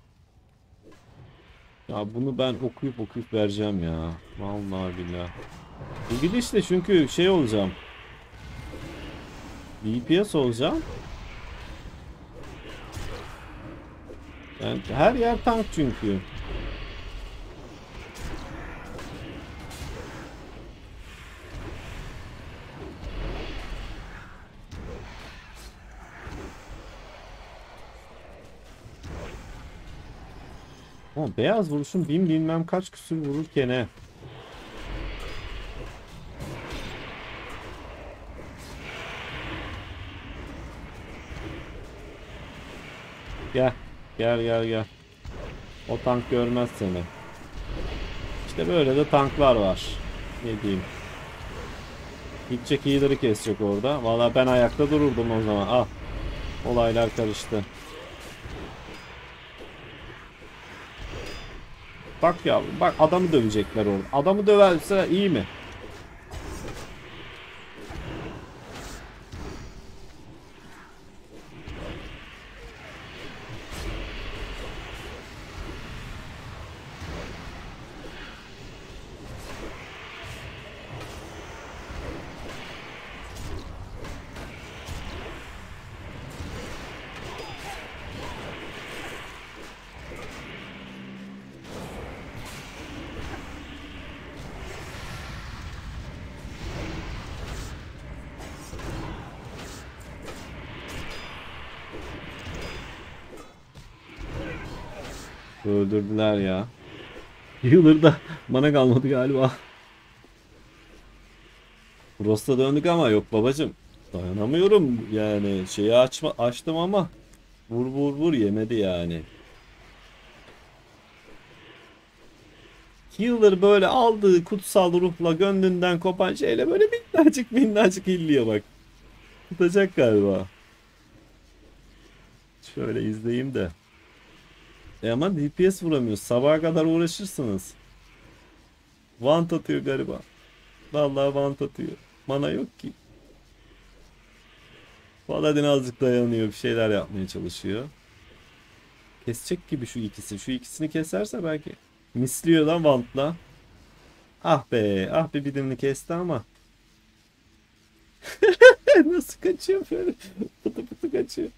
Ya bunu ben okuyup okuyup vereceğim ya. Vallahi billahi. Bu gidişle çünkü şey olacağım. D P S olacağım. Yani her yer tank çünkü. Ama beyaz vuruşun bin bilmem kaç küsür vururken he. Gel. Gel gel gel. O tank görmez seni. İşte böyle de tanklar var. Ne diyeyim. Gidecek healer'ı kesecek orada. Valla ben ayakta dururdum o zaman. Ah. Olaylar karıştı. Bak ya bak adamı dövecekler orada. Adamı döverse iyi mi? Öldürdüler ya. Healer da bana kalmadı galiba. Frost'a döndük ama yok babacım. Dayanamıyorum yani şeyi açma açtım ama vur vur vur yemedi yani. Healer böyle aldığı kutsal ruhla gönlünden kopan şeyle böyle minnacık minnacık hilliyor bak. Tutacak galiba. Şöyle izleyeyim de. E ama D P S vuramıyoruz. Sabaha kadar uğraşırsınız. Vant atıyor galiba. Vallahi vant atıyor. Mana yok ki. Paladin azıcık dayanıyor. Bir şeyler yapmaya çalışıyor. Kesecek gibi şu ikisi. Şu ikisini keserse belki. Misliyor lan vantla. Ah be. Ah be birini kesti ama. Nasıl kaçıyor böyle? Pıtı pıtı kaçıyor.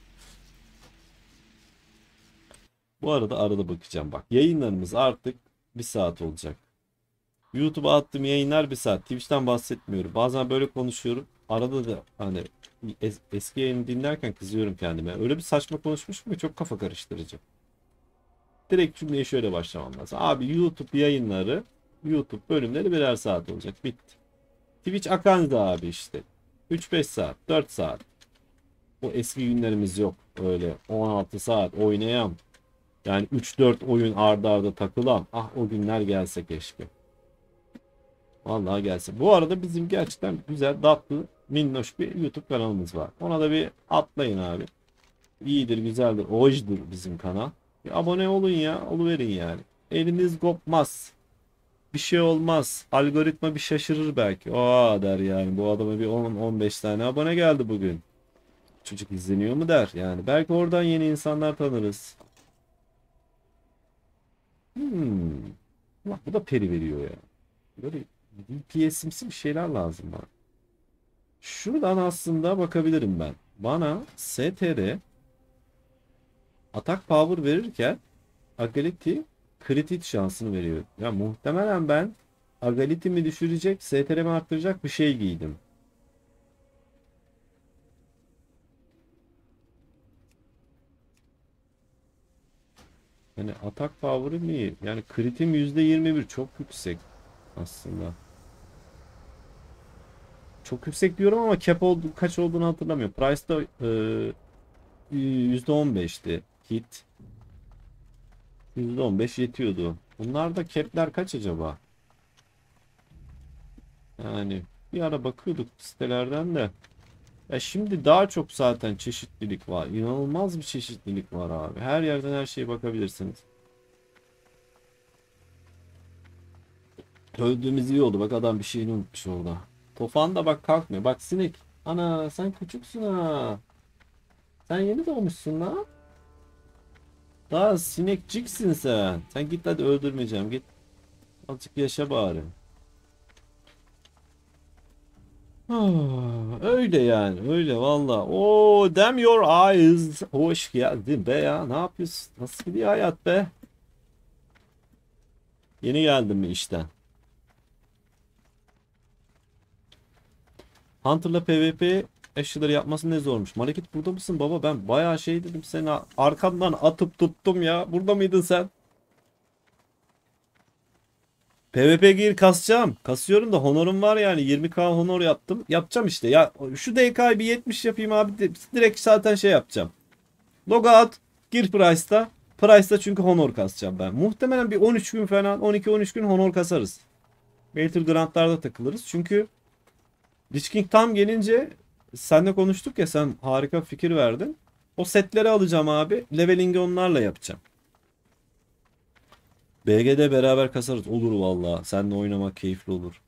Bu arada arada bakacağım bak. Yayınlarımız artık bir saat olacak. YouTube'a attığım yayınlar bir saat. Twitch'ten bahsetmiyorum. Bazen böyle konuşuyorum. Arada da hani es- eski yayını dinlerken kızıyorum kendime. Öyle bir saçma konuşmuşum ki çok kafa karıştırıcı. Direkt cümleye şöyle başlamam lazım. Abi YouTube yayınları, YouTube bölümleri birer saat olacak. Bitti. Twitch akan da abi işte. üç beş saat, dört saat. O eski günlerimiz yok. Öyle on altı saat oynayan. Yani üç dört oyun arda arda takılan. Ah o günler gelse keşke. Vallahi gelse. Bu arada bizim gerçekten güzel tatlı minnoş bir YouTube kanalımız var. Ona da bir atlayın abi. İyidir, güzeldir, hoşdur bizim kanal. Bir abone olun ya, oluverin yani. Eliniz kopmaz. Bir şey olmaz. Algoritma bir şaşırır belki. Aa der yani. Bu adama bir on on beş tane abone geldi bugün. Çocuk izleniyor mu der. Yani belki oradan yeni insanlar tanırız. Hmm. Bak bu da peri veriyor ya. Böyle D P S'imsi bir şeyler lazım bana. Şuradan aslında bakabilirim ben. Bana S T R atak power verirken Agility crit şansını veriyor. Ya muhtemelen ben Agility'mi düşürecek, S T R'mi arttıracak bir şey giydim. Yani atak power'ım iyi. Yani crit'im yüzde yirmi bir çok yüksek aslında. Çok yüksek diyorum ama cap oldu, kaç olduğunu hatırlamıyorum. Price'da e, yüzde on beşti hit. yüzde on beş yetiyordu. Bunlarda cap'ler kaç acaba? Yani bir ara bakıyorduk sitelerden de. Ya şimdi daha çok zaten çeşitlilik var. İnanılmaz bir çeşitlilik var abi. Her yerden her şeye bakabilirsiniz. Öldüğümüz iyi oldu. Bak adam bir şeyini unutmuş orada. Tofan da bak kalkmıyor. Bak sinek. Ana sen küçüksün ha. Sen yeni doğmuşsun lan. Daha sinekciksin sen. Sen git hadi öldürmeyeceğim. Git. Azıcık yaşa bari. Ah, öyle yani. Öyle valla. Oo damn your eyes. Hoş geldin be ya. Ne yapıyorsun? Nasıl gidiyor hayat be? Yeni geldim mi işten? Hunter'la PvP eşyaları yapması ne zormuş. Malekit burada mısın baba? Ben bayağı şey dedim seni arkamdan atıp tuttum ya. Burada mıydın sen? PvP gir kasacağım. Kasıyorum da honorum var yani. yirmi K honor yaptım. Yapacağım işte. Ya şu D K'yı bir yetmiş yapayım abi. Direkt zaten şey yapacağım. Logout. Gir Price'ta. Price'ta çünkü honor kasacağım ben. Muhtemelen bir on üç gün falan on iki on üç gün honor kasarız. Battleground'larda takılırız. Çünkü Lich King tam gelince seninle konuştuk ya sen harika fikir verdin. O setleri alacağım abi. Leveling'i onlarla yapacağım. B G'de beraber kasarız. Olur valla. Seninle oynamak keyifli olur.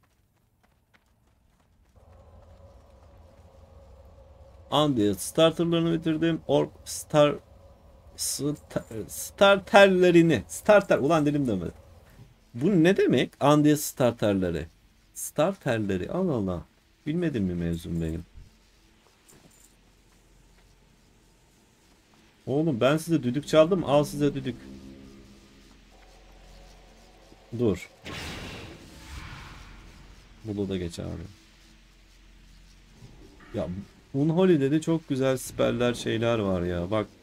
Andy starterlarını bitirdim. Orb star star, starterlerini. Starter ulan dilim demedi. Bu ne demek? Andy starterleri. Starterleri. Allah Allah. Bilmedim mi mevzum benim? Oğlum ben size düdük çaldım. Al size düdük. Dur. Bunu da geç abi. Ya Unholy'de de çok güzel siperler şeyler var ya. Bak.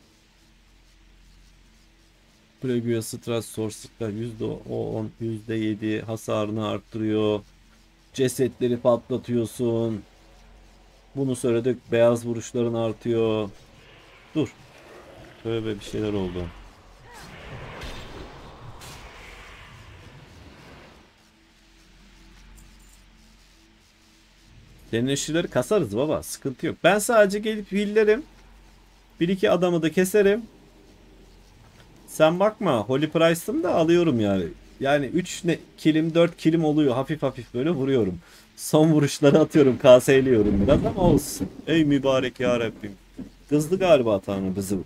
Previous Stress Source'lar yüzde on, yüzde yedi hasarını arttırıyor. Cesetleri patlatıyorsun. Bunu söyledik. Beyaz vuruşların artıyor. Dur. Böyle bir şeyler oldu. Denileşçileri kasarız baba. Sıkıntı yok. Ben sadece gelip hillerim. Bir iki adamı da keserim. Sen bakma. Holy Price'ım da alıyorum yani. Yani üç ne, kilim dört kilim oluyor. Hafif hafif böyle vuruyorum. Son vuruşları atıyorum. Kaseyliyorum biraz ama olsun. Ey mübarek ya Rabbim. Kızdı galiba Tanrı bizi.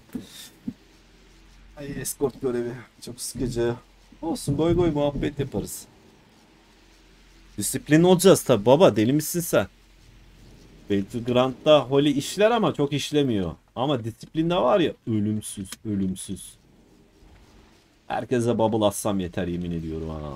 Ay escort görevi. Çok sıkıcı. Olsun goy goy muhabbet yaparız. Disiplin olacağız tabi baba. Deli misin sen? Battleground'da Holy işler ama çok işlemiyor. Ama disiplinde var ya ölümsüz ölümsüz. Herkese bubble atsam yeter yemin ediyorum ha.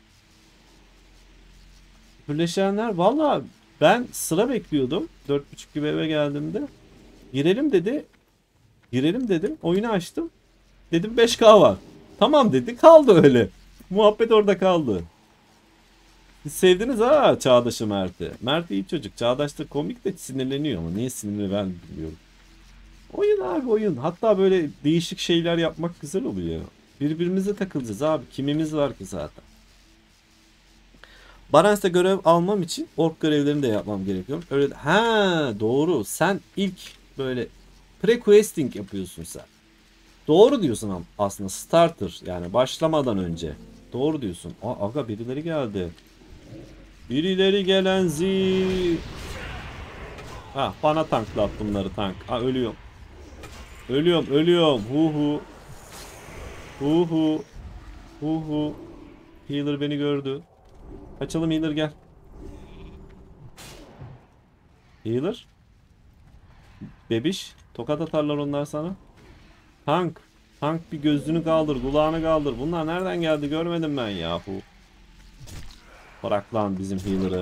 Birleşenler valla ben sıra bekliyordum. Dört buçuk gibi eve geldiğimde. Girelim dedi. Girelim dedim. Oyunu açtım. Dedim beş K var. Tamam dedi. Kaldı öyle. Muhabbet orada kaldı. Siz sevdiniz ha Çağdaş'ı Mert'i. Mert iyi çocuk. Çağdaş da komik de sinirleniyor ama niye sinirli ben bilmiyorum. Oyun abi oyun. Hatta böyle değişik şeyler yapmak güzel oluyor. Birbirimize takılacağız abi. Kimimiz var ki zaten. Barens'te görev almam için ork görevlerini de yapmam gerekiyor. Öyle ha doğru. Sen ilk böyle pre-questing yapıyorsun sen. Doğru diyorsun ama aslında starter yani başlamadan önce. Doğru diyorsun. Aa, aga birileri geldi. Birileri gelen zi. Ha bana tanklat bunları tank. Ha ölüyorum. Ölüyorum ölüyorum. Hu hu. Hu hu. Hu hu. Healer beni gördü. Kaçalım healer gel. Healer. Bebiş. Tokat atarlar onlar sana. Tank. Tank bir gözünü kaldır, kulağını kaldır. Bunlar nereden geldi görmedim ben yahu. Bırak lan bizim healer'ı.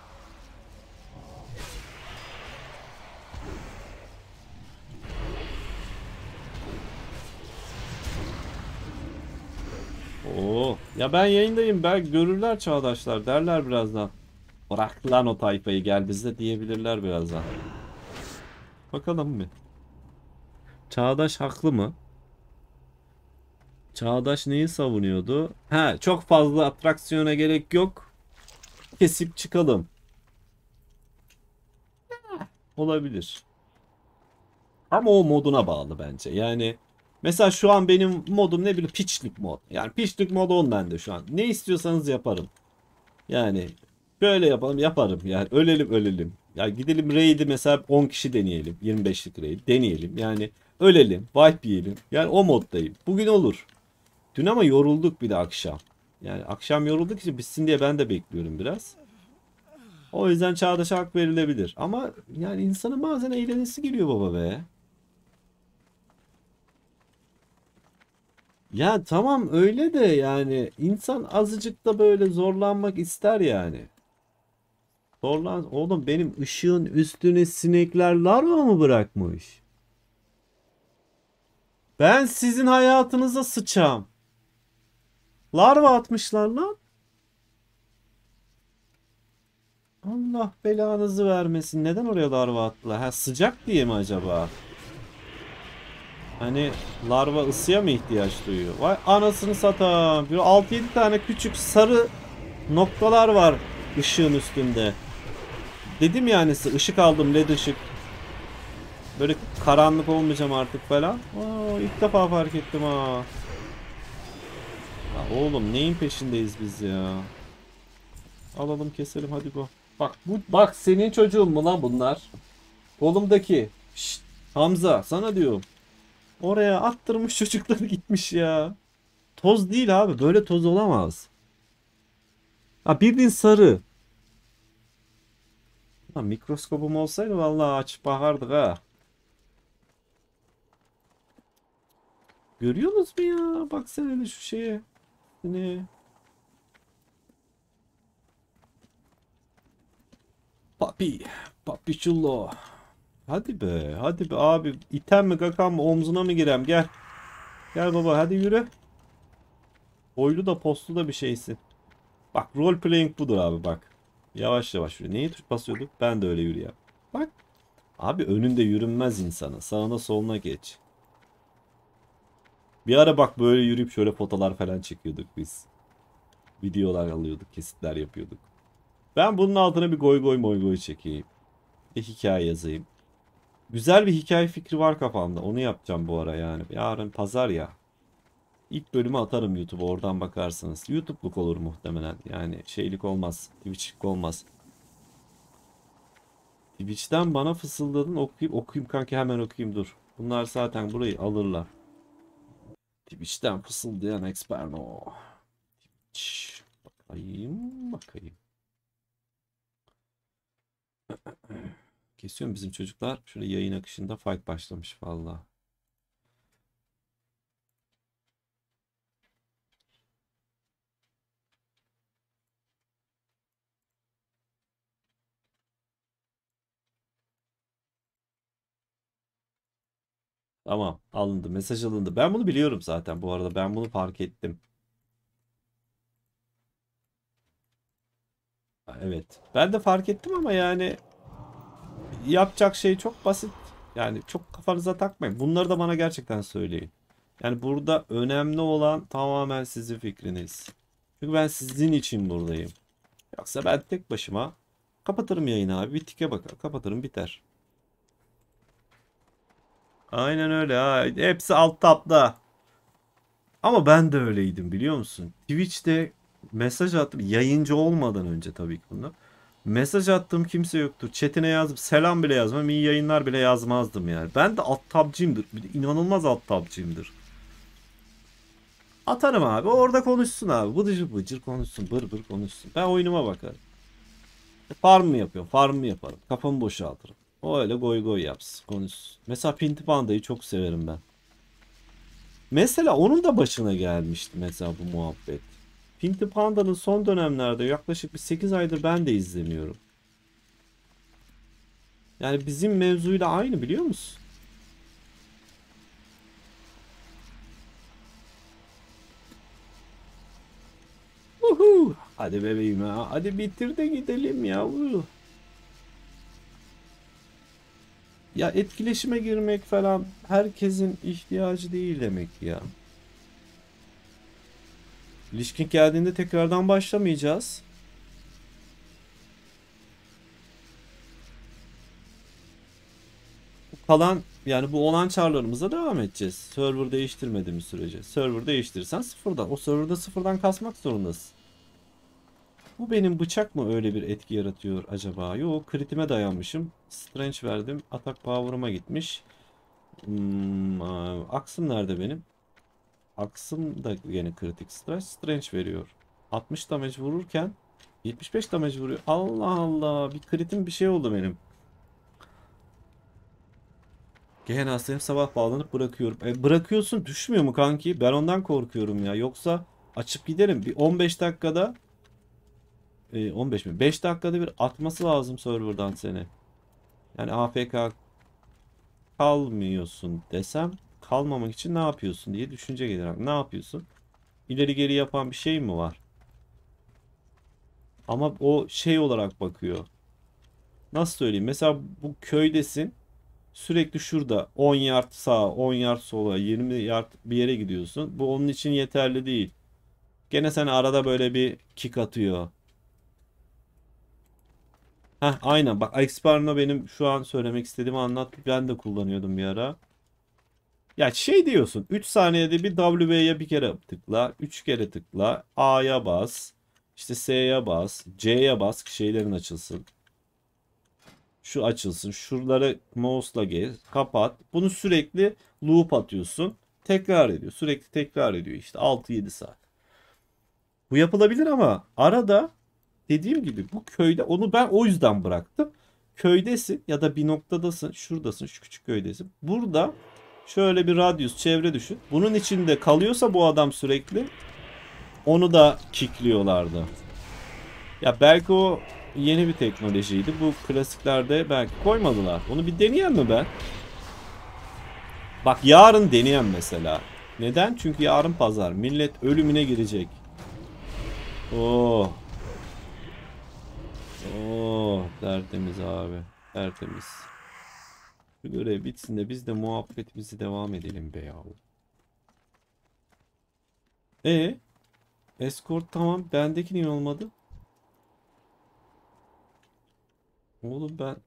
Oo. Ya ben yayındayım. Ben görürler çağdaşlar derler birazdan. Bırak lan o tayfayı gel bizde diyebilirler birazdan. Bakalım mı? Çağdaş haklı mı? Çağdaş neyi savunuyordu? Ha, çok fazla atraksiyona gerek yok. Kesip çıkalım. Olabilir. Ama o moduna bağlı bence. Yani mesela şu an benim modum ne bileyim piçlik mod. Yani piçlik mod on bende şu an. Ne istiyorsanız yaparım. Yani böyle yapalım yaparım. Yani ölelim ölelim. Ya gidelim raid'i mesela on kişi deneyelim. yirmi beşlik raid deneyelim. Yani ölelim, wipe yiyelim. Yani o moddayım. Bugün olur. Dün ama yorulduk bir de akşam. Yani akşam yorulduk için bitsin diye ben de bekliyorum biraz. O yüzden Çağdaş'a hak verilebilir. Ama yani insanın bazen eğlenesi geliyor baba be. Ya tamam öyle de yani insan azıcık da böyle zorlanmak ister yani. Zorlan oğlum benim ışığın üstüne sinekler larva mı bırakmış? Ben sizin hayatınıza sıçam. Larva atmışlar lan. Allah belanızı vermesin. Neden oraya larva attılar? Ha sıcak diye mi acaba? Hani larva ısıya mı ihtiyaç duyuyor? Vay anasını satayım. Bir altı yedi tane küçük sarı noktalar var ışığın üstünde. Dedim yani size ışık aldım led ışık. Böyle karanlık olmayacağım artık falan. Aa, ilk defa fark ettim ha. Ya oğlum neyin peşindeyiz biz ya? Alalım keselim hadi bu. Bak bu bak senin çocuğun mu lan bunlar? Kolumdaki. Şşt, Hamza sana diyorum. Oraya attırmış çocukları gitmiş ya. Toz değil abi. Böyle toz olamaz. Ha bildiğin sarı. Ha, mikroskopum olsaydı vallahi açıp bakardık ha. Görüyorsunuz mu ya? Baksana şu şeye. Ne? Papi. Papi çullo. Hadi be. Hadi be abi. İten mi kakan mı omzuna mı girem? Gel. Gel baba hadi yürü. Boylu da postlu da bir şeysin. Bak role playing budur abi bak. Yavaş yavaş yürü. Neyi tuş basıyorduk? Ben de öyle yürüyeyim. Bak. Abi önünde yürünmez insanı. Sağına soluna geç. Bir ara bak böyle yürüyüp şöyle fotolar falan çekiyorduk biz. Videolar alıyorduk, kesitler yapıyorduk. Ben bunun altına bir goy goy moy goy çekeyim. Bir hikaye yazayım. Güzel bir hikaye fikri var kafamda. Onu yapacağım bu ara yani. Yarın pazar ya. İlk bölümü atarım YouTube'a oradan bakarsınız. YouTube'luk olur muhtemelen. Yani şeylik olmaz. Twitch'lik olmaz. Twitch'ten bana fısıldadın okuyayım. Okuyayım kanki hemen okuyayım dur. Bunlar zaten burayı alırlar. Twitch'ten fısıldayan Experno. Şş, bakayım bakayım. Kesiyorum bizim çocuklar. Şöyle yayın akışında fight başlamış valla. Tamam alındı. Mesaj alındı. Ben bunu biliyorum zaten bu arada. Ben bunu fark ettim. Evet. Ben de fark ettim ama yani yapacak şey çok basit. Yani çok kafanıza takmayın. Bunları da bana gerçekten söyleyin. Yani burada önemli olan tamamen sizin fikriniz. Çünkü ben sizin için buradayım. Yoksa ben tek başıma kapatırım yayını abi. Bir tike bakar. Kapatırım biter. Aynen öyle ha. Hepsi alt tapta. Ama ben de öyleydim biliyor musun? Twitch'te mesaj attım. Yayıncı olmadan önce tabii ki bunu. Mesaj attığım kimse yoktur. Chat'ine yazdım. Selam bile yazmam. İyi yayınlar bile yazmazdım yani. Ben de alt tabcıyımdır. Bir de inanılmaz alt tabcıyımdır. Atarım abi. Orada konuşsun abi. Bıcır bıcır konuşsun. Bır bır konuşsun. Ben oyunuma bakarım. Farm mı yapıyorum? Farm mı yaparım? Kafamı boşaltırım. O öyle goy goy yapsın. Konuşsun. Mesela Pinti Panda'yı çok severim ben. Mesela onun da başına gelmişti mesela bu muhabbet. Pinti Panda'nın son dönemlerde yaklaşık bir sekiz aydır ben de izlemiyorum. Yani bizim mevzuyla aynı biliyor musun? Uhu. Hadi bebeğim ya. Hadi bitir de gidelim ya. Uhu. Ya etkileşime girmek falan herkesin ihtiyacı değil demek ya. İlişkin geldiğinde tekrardan başlamayacağız. Kalan yani bu olan çarlarımıza devam edeceğiz. Server değiştirmediğimiz sürece. Server değiştirirsen sıfırdan. O serverda sıfırdan kasmak zorundasın. Bu benim bıçak mı öyle bir etki yaratıyor acaba? Yok, kritime dayanmışım. Strange verdim. Atak power'ıma gitmiş. Hmm, aa, aksım nerede benim? Aksım da yine kritik strike. Strange veriyor. altmış damage vururken yetmiş beş damage vuruyor. Allah Allah. Bir kritim bir şey oldu benim. Gene hastayım, sabah bağlanıp bırakıyorum. E, bırakıyorsun düşmüyor mu kanki? Ben ondan korkuyorum ya. Yoksa açıp giderim. Bir on beş dakikada e, on beş mi? beş dakikada bir atması lazım serverdan seni. Yani A F K kalmıyorsun desem kalmamak için ne yapıyorsun diye düşünce gelir. Ne yapıyorsun? İleri geri yapan bir şey mi var? Ama o şey olarak bakıyor. Nasıl söyleyeyim? Mesela bu köydesin. Sürekli şurada on yard sağa, on yard sola, yirmi yard bir yere gidiyorsun. Bu onun için yeterli değil. Gene sen arada böyle bir kick atıyor. Heh, aynen bak, Xparno benim şu an söylemek istediğimi anlat. Ben de kullanıyordum bir ara. Ya şey diyorsun, üç saniyede bir W W'ye bir kere tıkla, üç kere tıkla, A'ya bas, işte S'ye bas, C'ye bas ki şeylerin açılsın. Şu açılsın, şuraları mouse'la gez, kapat. Bunu sürekli loop atıyorsun. Tekrar ediyor, sürekli tekrar ediyor işte altı yedi saat. Bu yapılabilir ama arada dediğim gibi bu köyde onu ben o yüzden bıraktım. Köydesin ya da bir noktadasın, şuradasın, şu küçük köydesin. Burada şöyle bir radyus çevre düşün. Bunun içinde kalıyorsa bu adam sürekli onu da kickliyorlardı. Ya belki o yeni bir teknolojiydi. Bu klasiklerde belki koymadılar. Onu bir deneyen mi ben? Bak yarın deneyen mesela. Neden? Çünkü yarın pazar. Millet ölümüne girecek. Oo. Oo, tertemiz abi. Tertemiz. Şu görev bitsin de biz de muhabbetimizi devam edelim be yahu. E, escort tamam. Bendeki niye olmadı? Oğlum ben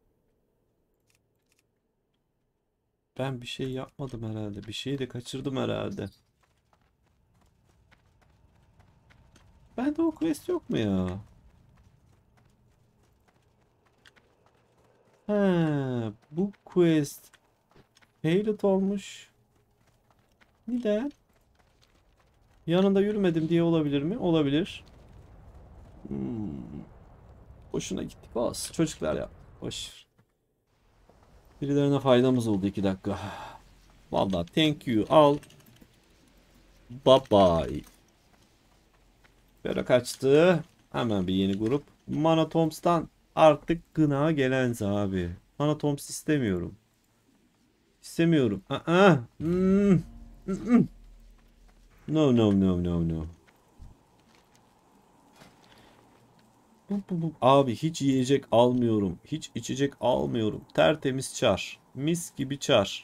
ben bir şey yapmadım herhalde. Bir şeyi de kaçırdım herhalde. Bende o quest yok mu ya? He, bu quest failed olmuş. Neden? Yanında yürümedim diye olabilir mi? Olabilir. Hmm, boşuna gittik. Olsun. Çocuklar ya. Boş ver. Birilerine faydamız oldu iki dakika. Vallahi thank you. Al. Bye bye. Böyle kaçtı. Hemen bir yeni grup. Manatoms'tan artık gına gelen abi. Manatoms istemiyorum. İstemiyorum. Aa, hmm, mm, mm. No no no no no. Bu, bu, bu. Abi hiç yiyecek almıyorum. Hiç içecek almıyorum. Tertemiz çar. Mis gibi çar.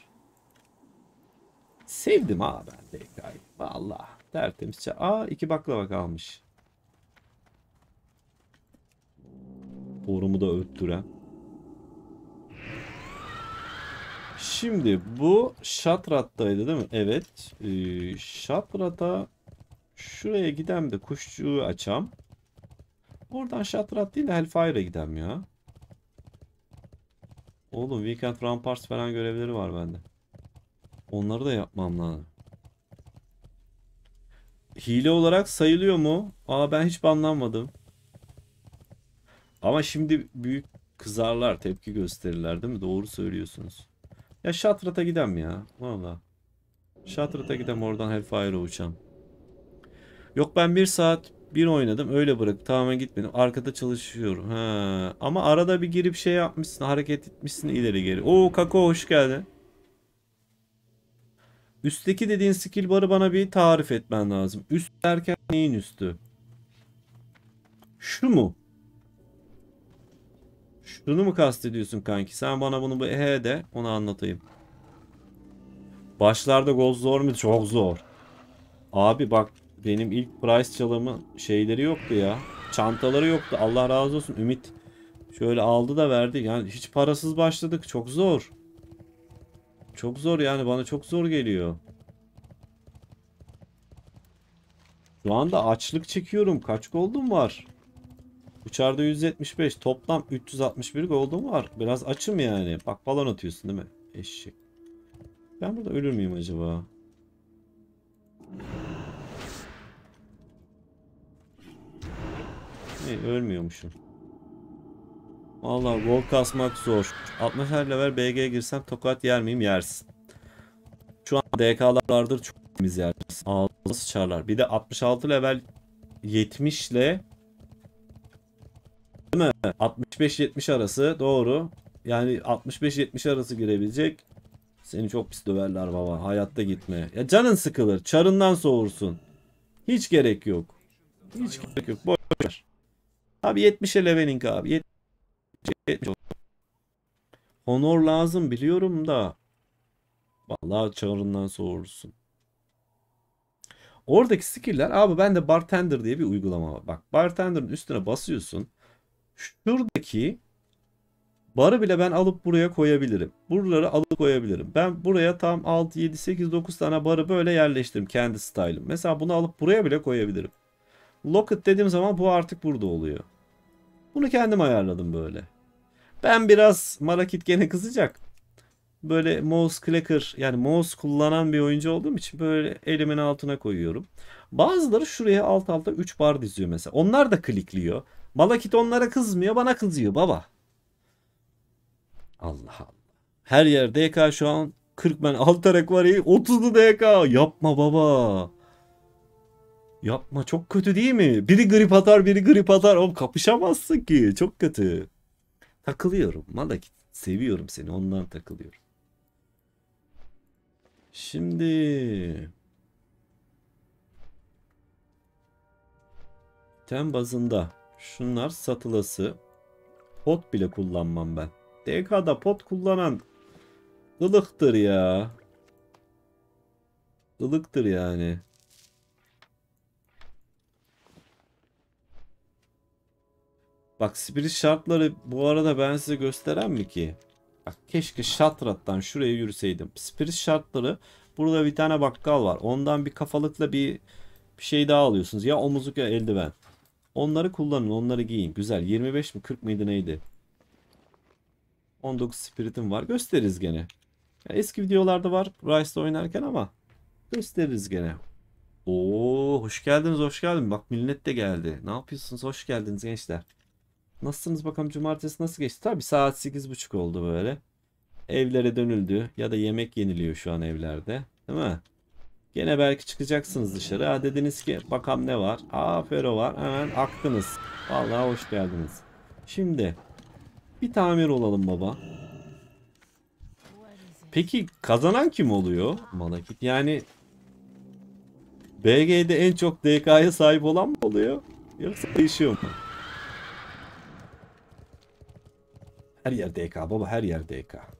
Sevdim ha ben D K'yı. Valla tertemiz çar. Aa, iki baklava kalmış. Borumu da öttüren. Şimdi bu Şatrat'taydı değil mi? Evet. Ee, Şatrat'a şuraya gidem de kuşçuğu açam. Oradan Şatrat değil de Hellfire'a gidem ya. Oğlum Weekend Ramparts falan görevleri var bende. Onları da yapmam lazım. Hile olarak sayılıyor mu? Aa, ben hiç banlanmadım. Ama şimdi büyük kızarlar, tepki gösterirler değil mi? Doğru söylüyorsunuz. Ya Şatrat'a gidem ya. Valla. Şatrat'a gidem, oradan Hellfire'a uçam. Yok, ben bir saat bir oynadım, öyle bırak, tamamen gitmedim. Arkada çalışıyorum. Ha. Ama arada bir girip şey yapmışsın, hareket etmişsin ileri geri. Oo Kako, hoş geldin. Üstteki dediğin skill barı bana bir tarif etmen lazım. Üst derken neyin üstü? Şu mu? Şunu mu kastediyorsun kanki? Sen bana bunu bir he de, onu anlatayım. Başlarda gol zor mu? Çok zor. Abi bak, benim ilk price çalımı şeyleri yoktu ya. Çantaları yoktu. Allah razı olsun Ümit. Şöyle aldı da verdi. Yani hiç parasız başladık. Çok zor. Çok zor yani, bana çok zor geliyor. Şu anda açlık çekiyorum. Kaç gold'um var? Uçarda yüz yetmiş beş. Toplam üç yüz altmış bir gold'um var. Biraz açım yani. Bak balon atıyorsun değil mi? Eşek. Ben burada ölür müyüm acaba? Ne, ölmüyormuşum. Vallahi gol kasmak zor. altmış level B G'ye girsem tokat yer miyim? Yersin. Şu an D K'lar vardır, çok temiz yersin. Ağzına sıçarlar. Bir de altmış altı level yetmiş ile değil mi? altmış beş yetmiş arası doğru. Yani altmış beş yetmiş arası girebilecek. Seni çok pis döverler baba. Hayatta gitme. Ya canın sıkılır. Çarından soğursun. Hiç gerek yok. Hiç gerek yok. Boş ver. Abi yetmişe leveling abi. yetmiş, yetmiş. Honor lazım biliyorum da. Vallahi çağrından soğursun. Oradaki skill'ler abi, bende Bartender diye bir uygulama var. Bak, Bartender'ın üstüne basıyorsun. Şuradaki barı bile ben alıp buraya koyabilirim. Buraları alıp koyabilirim. Ben buraya tam altı, yedi, sekiz, dokuz tane barı böyle yerleştirdim kendi style'ım. Mesela bunu alıp buraya bile koyabilirim. Locket dediğim zaman bu artık burada oluyor. Bunu kendim ayarladım böyle. Ben biraz Malakit gene kızacak. Böyle mouse clicker, yani mouse kullanan bir oyuncu olduğum için böyle elimin altına koyuyorum. Bazıları şuraya alt alta üç bar diziyor mesela. Onlar da klikliyor. Malakit onlara kızmıyor, bana kızıyor baba. Allah Allah. Her yer D K şu an kırk, ben Altarek var ya otuzlu D K. Yapma baba. Yapma, çok kötü değil mi? Biri grip atar, biri grip atar. Oğlum kapışamazsın ki. Çok kötü. Takılıyorum. Malakit seviyorum seni, ondan takılıyorum. Şimdi tem bazında şunlar satılası. Pot bile kullanmam ben. D K'da pot kullanan ılıktır ya. Ilıktır yani. Bak, spirit şartları bu arada ben size gösteren mi ki? Bak, keşke Şatrat'tan şuraya yürüseydim. Spirit şartları, burada bir tane bakkal var. Ondan bir kafalıkla bir, bir şey daha alıyorsunuz. Ya omuzluk ya eldiven. Onları kullanın, onları giyin. Güzel. yirmi beş mi kırk mıydı neydi? on dokuz spiritim var. Gösteririz gene. Ya eski videolarda var Rice'da oynarken ama gösteririz gene. Oo, hoş geldiniz, hoş geldin. Bak millet de geldi. Ne yapıyorsunuz? Hoş geldiniz gençler. Nasılsınız bakalım, cumartesi nasıl geçti? Tabii saat sekiz buçuk oldu böyle. Evlere dönüldü ya da yemek yeniliyor şu an evlerde. Değil mi? Gene belki çıkacaksınız dışarı. Ha, dediniz ki bakalım ne var? Aa, Fero var. Hemen aktınız. Vallahi hoş geldiniz. Şimdi bir tamir olalım baba. Peki kazanan kim oluyor Malakit? Yani B G'de en çok D K'ya sahip olan mı oluyor? Yoksa değişiyor mu? Her yer D K baba, her yer D K.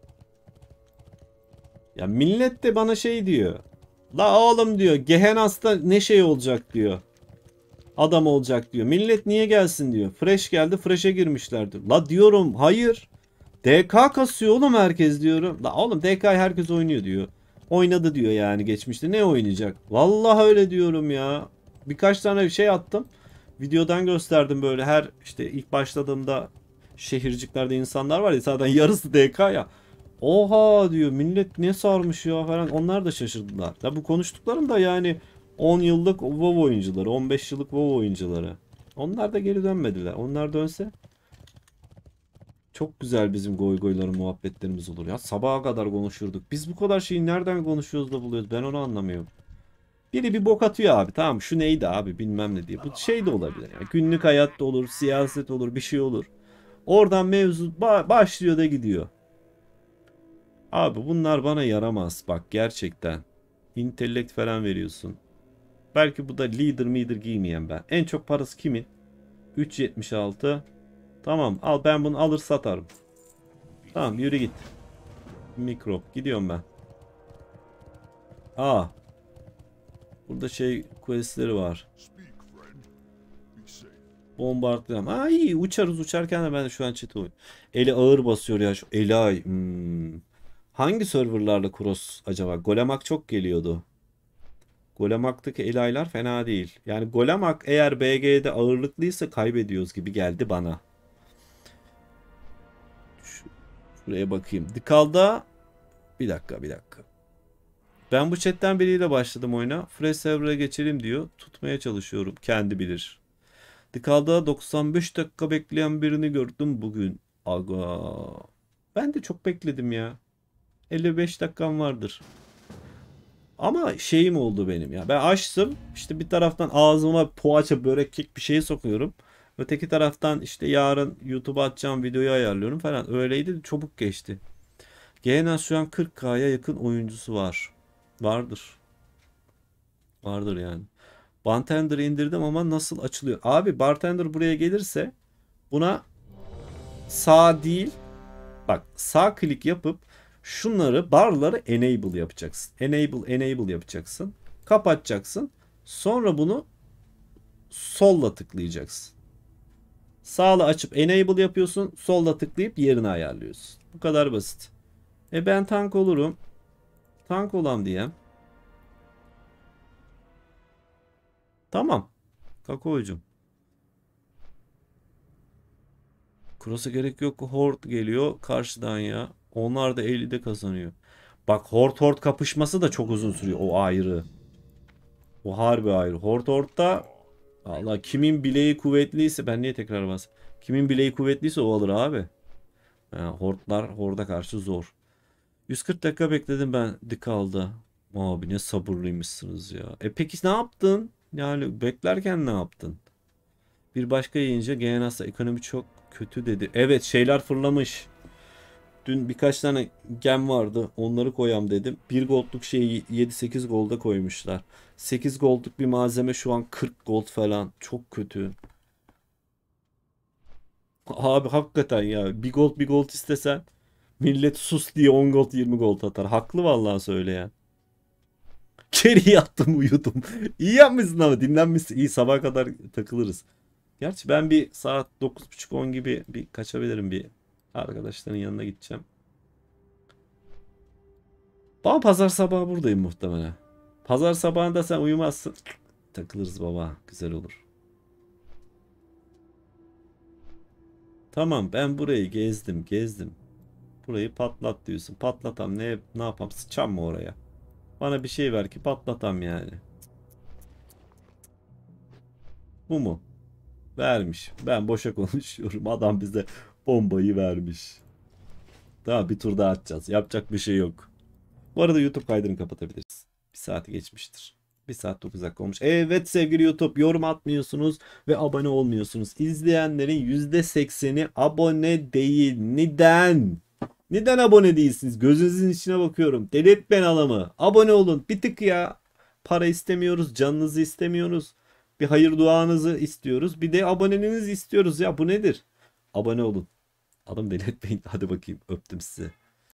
Ya millet de bana şey diyor. La oğlum diyor, Gehenas'ta ne şey olacak diyor. Adam olacak diyor. Millet niye gelsin diyor. Fresh geldi, fresh'e girmişler diyor. La diyorum hayır. D K kasıyor oğlum herkes diyorum. La oğlum D K'yı herkes oynuyor diyor. Oynadı diyor yani geçmişte. Ne oynayacak? Vallahi öyle diyorum ya. Birkaç tane bir şey attım. Videodan gösterdim böyle her işte ilk başladığımda şehirciklerde insanlar var ya zaten yarısı D K ya. Oha diyor millet ne sarmış ya falan. Onlar da şaşırdılar. Ya bu konuştuklarım da yani on yıllık WoW oyuncuları, on beş yıllık WoW oyuncuları. Onlar da geri dönmediler. Onlar dönse çok güzel bizim goy goyları muhabbetlerimiz olur ya. Sabaha kadar konuşurduk. Biz bu kadar şeyi nereden konuşuyoruz da buluyoruz? Ben onu anlamıyorum. Biri bir bok atıyor abi. Tamam şu neydi abi bilmem ne diye. Bu şey de olabilir. Yani günlük hayatta olur, siyaset olur, bir şey olur. Oradan mevzu ba- başlıyor da gidiyor. Abi bunlar bana yaramaz. Bak gerçekten. İntellekt falan veriyorsun. Belki bu da leader meader giymeyen ben. En çok parası kimin? üç yetmiş altı. Tamam al ben bunu alır satarım. Tamam yürü git. Mikrop gidiyorum ben. Aa. Burada şey questleri var. Bombardıman. Aa iyi uçarız uçarken de ben de şu an chat'e oynuyorum. Eli ağır basıyor ya şu Elay. Hmm. Hangi serverlarla cross acaba? Golemak çok geliyordu. Golemak'taki Elaylar fena değil. Yani Golemak eğer B G'de ağırlıklıysa kaybediyoruz gibi geldi bana. Şu- Şuraya bakayım. Dikal'da bir dakika bir dakika. Ben bu chatten biriyle başladım oyuna. Fresh server'a geçelim diyor. Tutmaya çalışıyorum. Kendi bilir. Dikal'da doksan beş dakika bekleyen birini gördüm bugün. Aga. Ben de çok bekledim ya. elli beş dakikam vardır. Ama şeyim oldu benim ya. Ben açtım. İşte bir taraftan ağzıma poğaça, börek, kek bir şey sokuyorum. Öteki taraftan işte yarın YouTube'a atacağım videoyu ayarlıyorum falan. Öyleydi çabuk geçti. G N A şu an kırk K'ya yakın oyuncusu var. Vardır. Vardır yani. Bartender'ı indirdim ama nasıl açılıyor? Abi Bartender buraya gelirse buna sağ değil bak sağ klik yapıp şunları barları enable yapacaksın. Enable enable yapacaksın. Kapatacaksın. Sonra bunu solla tıklayacaksın. Sağla açıp enable yapıyorsun. Solla tıklayıp yerini ayarlıyorsun. Bu kadar basit. E ben tank olurum. Tank olam diyem. Tamam. Kakao'cum. Cross'a gerek yok. Horde geliyor karşıdan ya. Onlar da ellide kazanıyor. Bak Horde Horde kapışması da çok uzun sürüyor. O ayrı. O harbi ayrı. Horde Horde'da Allah kimin bileği kuvvetliyse ben niye tekrar bas? Kimin bileği kuvvetliyse o alır abi. Yani Horde'lar Horde'a karşı zor. yüz kırk dakika bekledim ben Dikal'da. Abi ne sabırlıymışsınız ya. E peki ne yaptın? Yani beklerken ne yaptın? Bir başka yayıncı G N A S'ta ekonomi çok kötü dedi. Evet şeyler fırlamış. Dün birkaç tane gem vardı. Onları koyam dedim. Bir goldluk şeyi yedi sekiz golda koymuşlar. sekiz goldluk bir malzeme şu an kırk gold falan. Çok kötü. Abi hakikaten ya. Bir gold bir gold istesen millet sus diye on gold yirmi gold atar. Haklı vallahi söyleyen. Geri yattım uyudum. İyi yapmışsın ama dinlenmişsin. İyi sabaha kadar takılırız. Gerçi ben bir saat dokuz buçuk on gibi bir kaçabilirim bir arkadaşların yanına gideceğim. Ama pazar sabahı buradayım muhtemelen. Pazar sabahında sen uyumazsın. Takılırız baba. Güzel olur. Tamam ben burayı gezdim gezdim. Burayı patlat diyorsun. Patlatam ne ne yapam sıçam mı oraya? Bana bir şey ver ki patlatam yani. Bu mu? Vermiş. Ben boşa konuşuyorum. Adam bize bombayı vermiş. Tamam bir tur daha atacağız. Yapacak bir şey yok. Bu arada YouTube kaydını kapatabiliriz. Bir saati geçmiştir. Bir saat dokuz dakika olmuş. Evet sevgili YouTube yorum atmıyorsunuz ve abone olmuyorsunuz. İzleyenlerin yüzde sekseni abone değil. Neden? Neden abone değilsiniz? Gözünüzün içine bakıyorum. Delirtmeyin adamı. Abone olun. Bir tık ya. Para istemiyoruz. Canınızı istemiyoruz. Bir hayır duanızı istiyoruz. Bir de aboneliğinizi istiyoruz ya. Bu nedir? Abone olun. Adam delirtmeyin. Hadi bakayım. Öptüm sizi.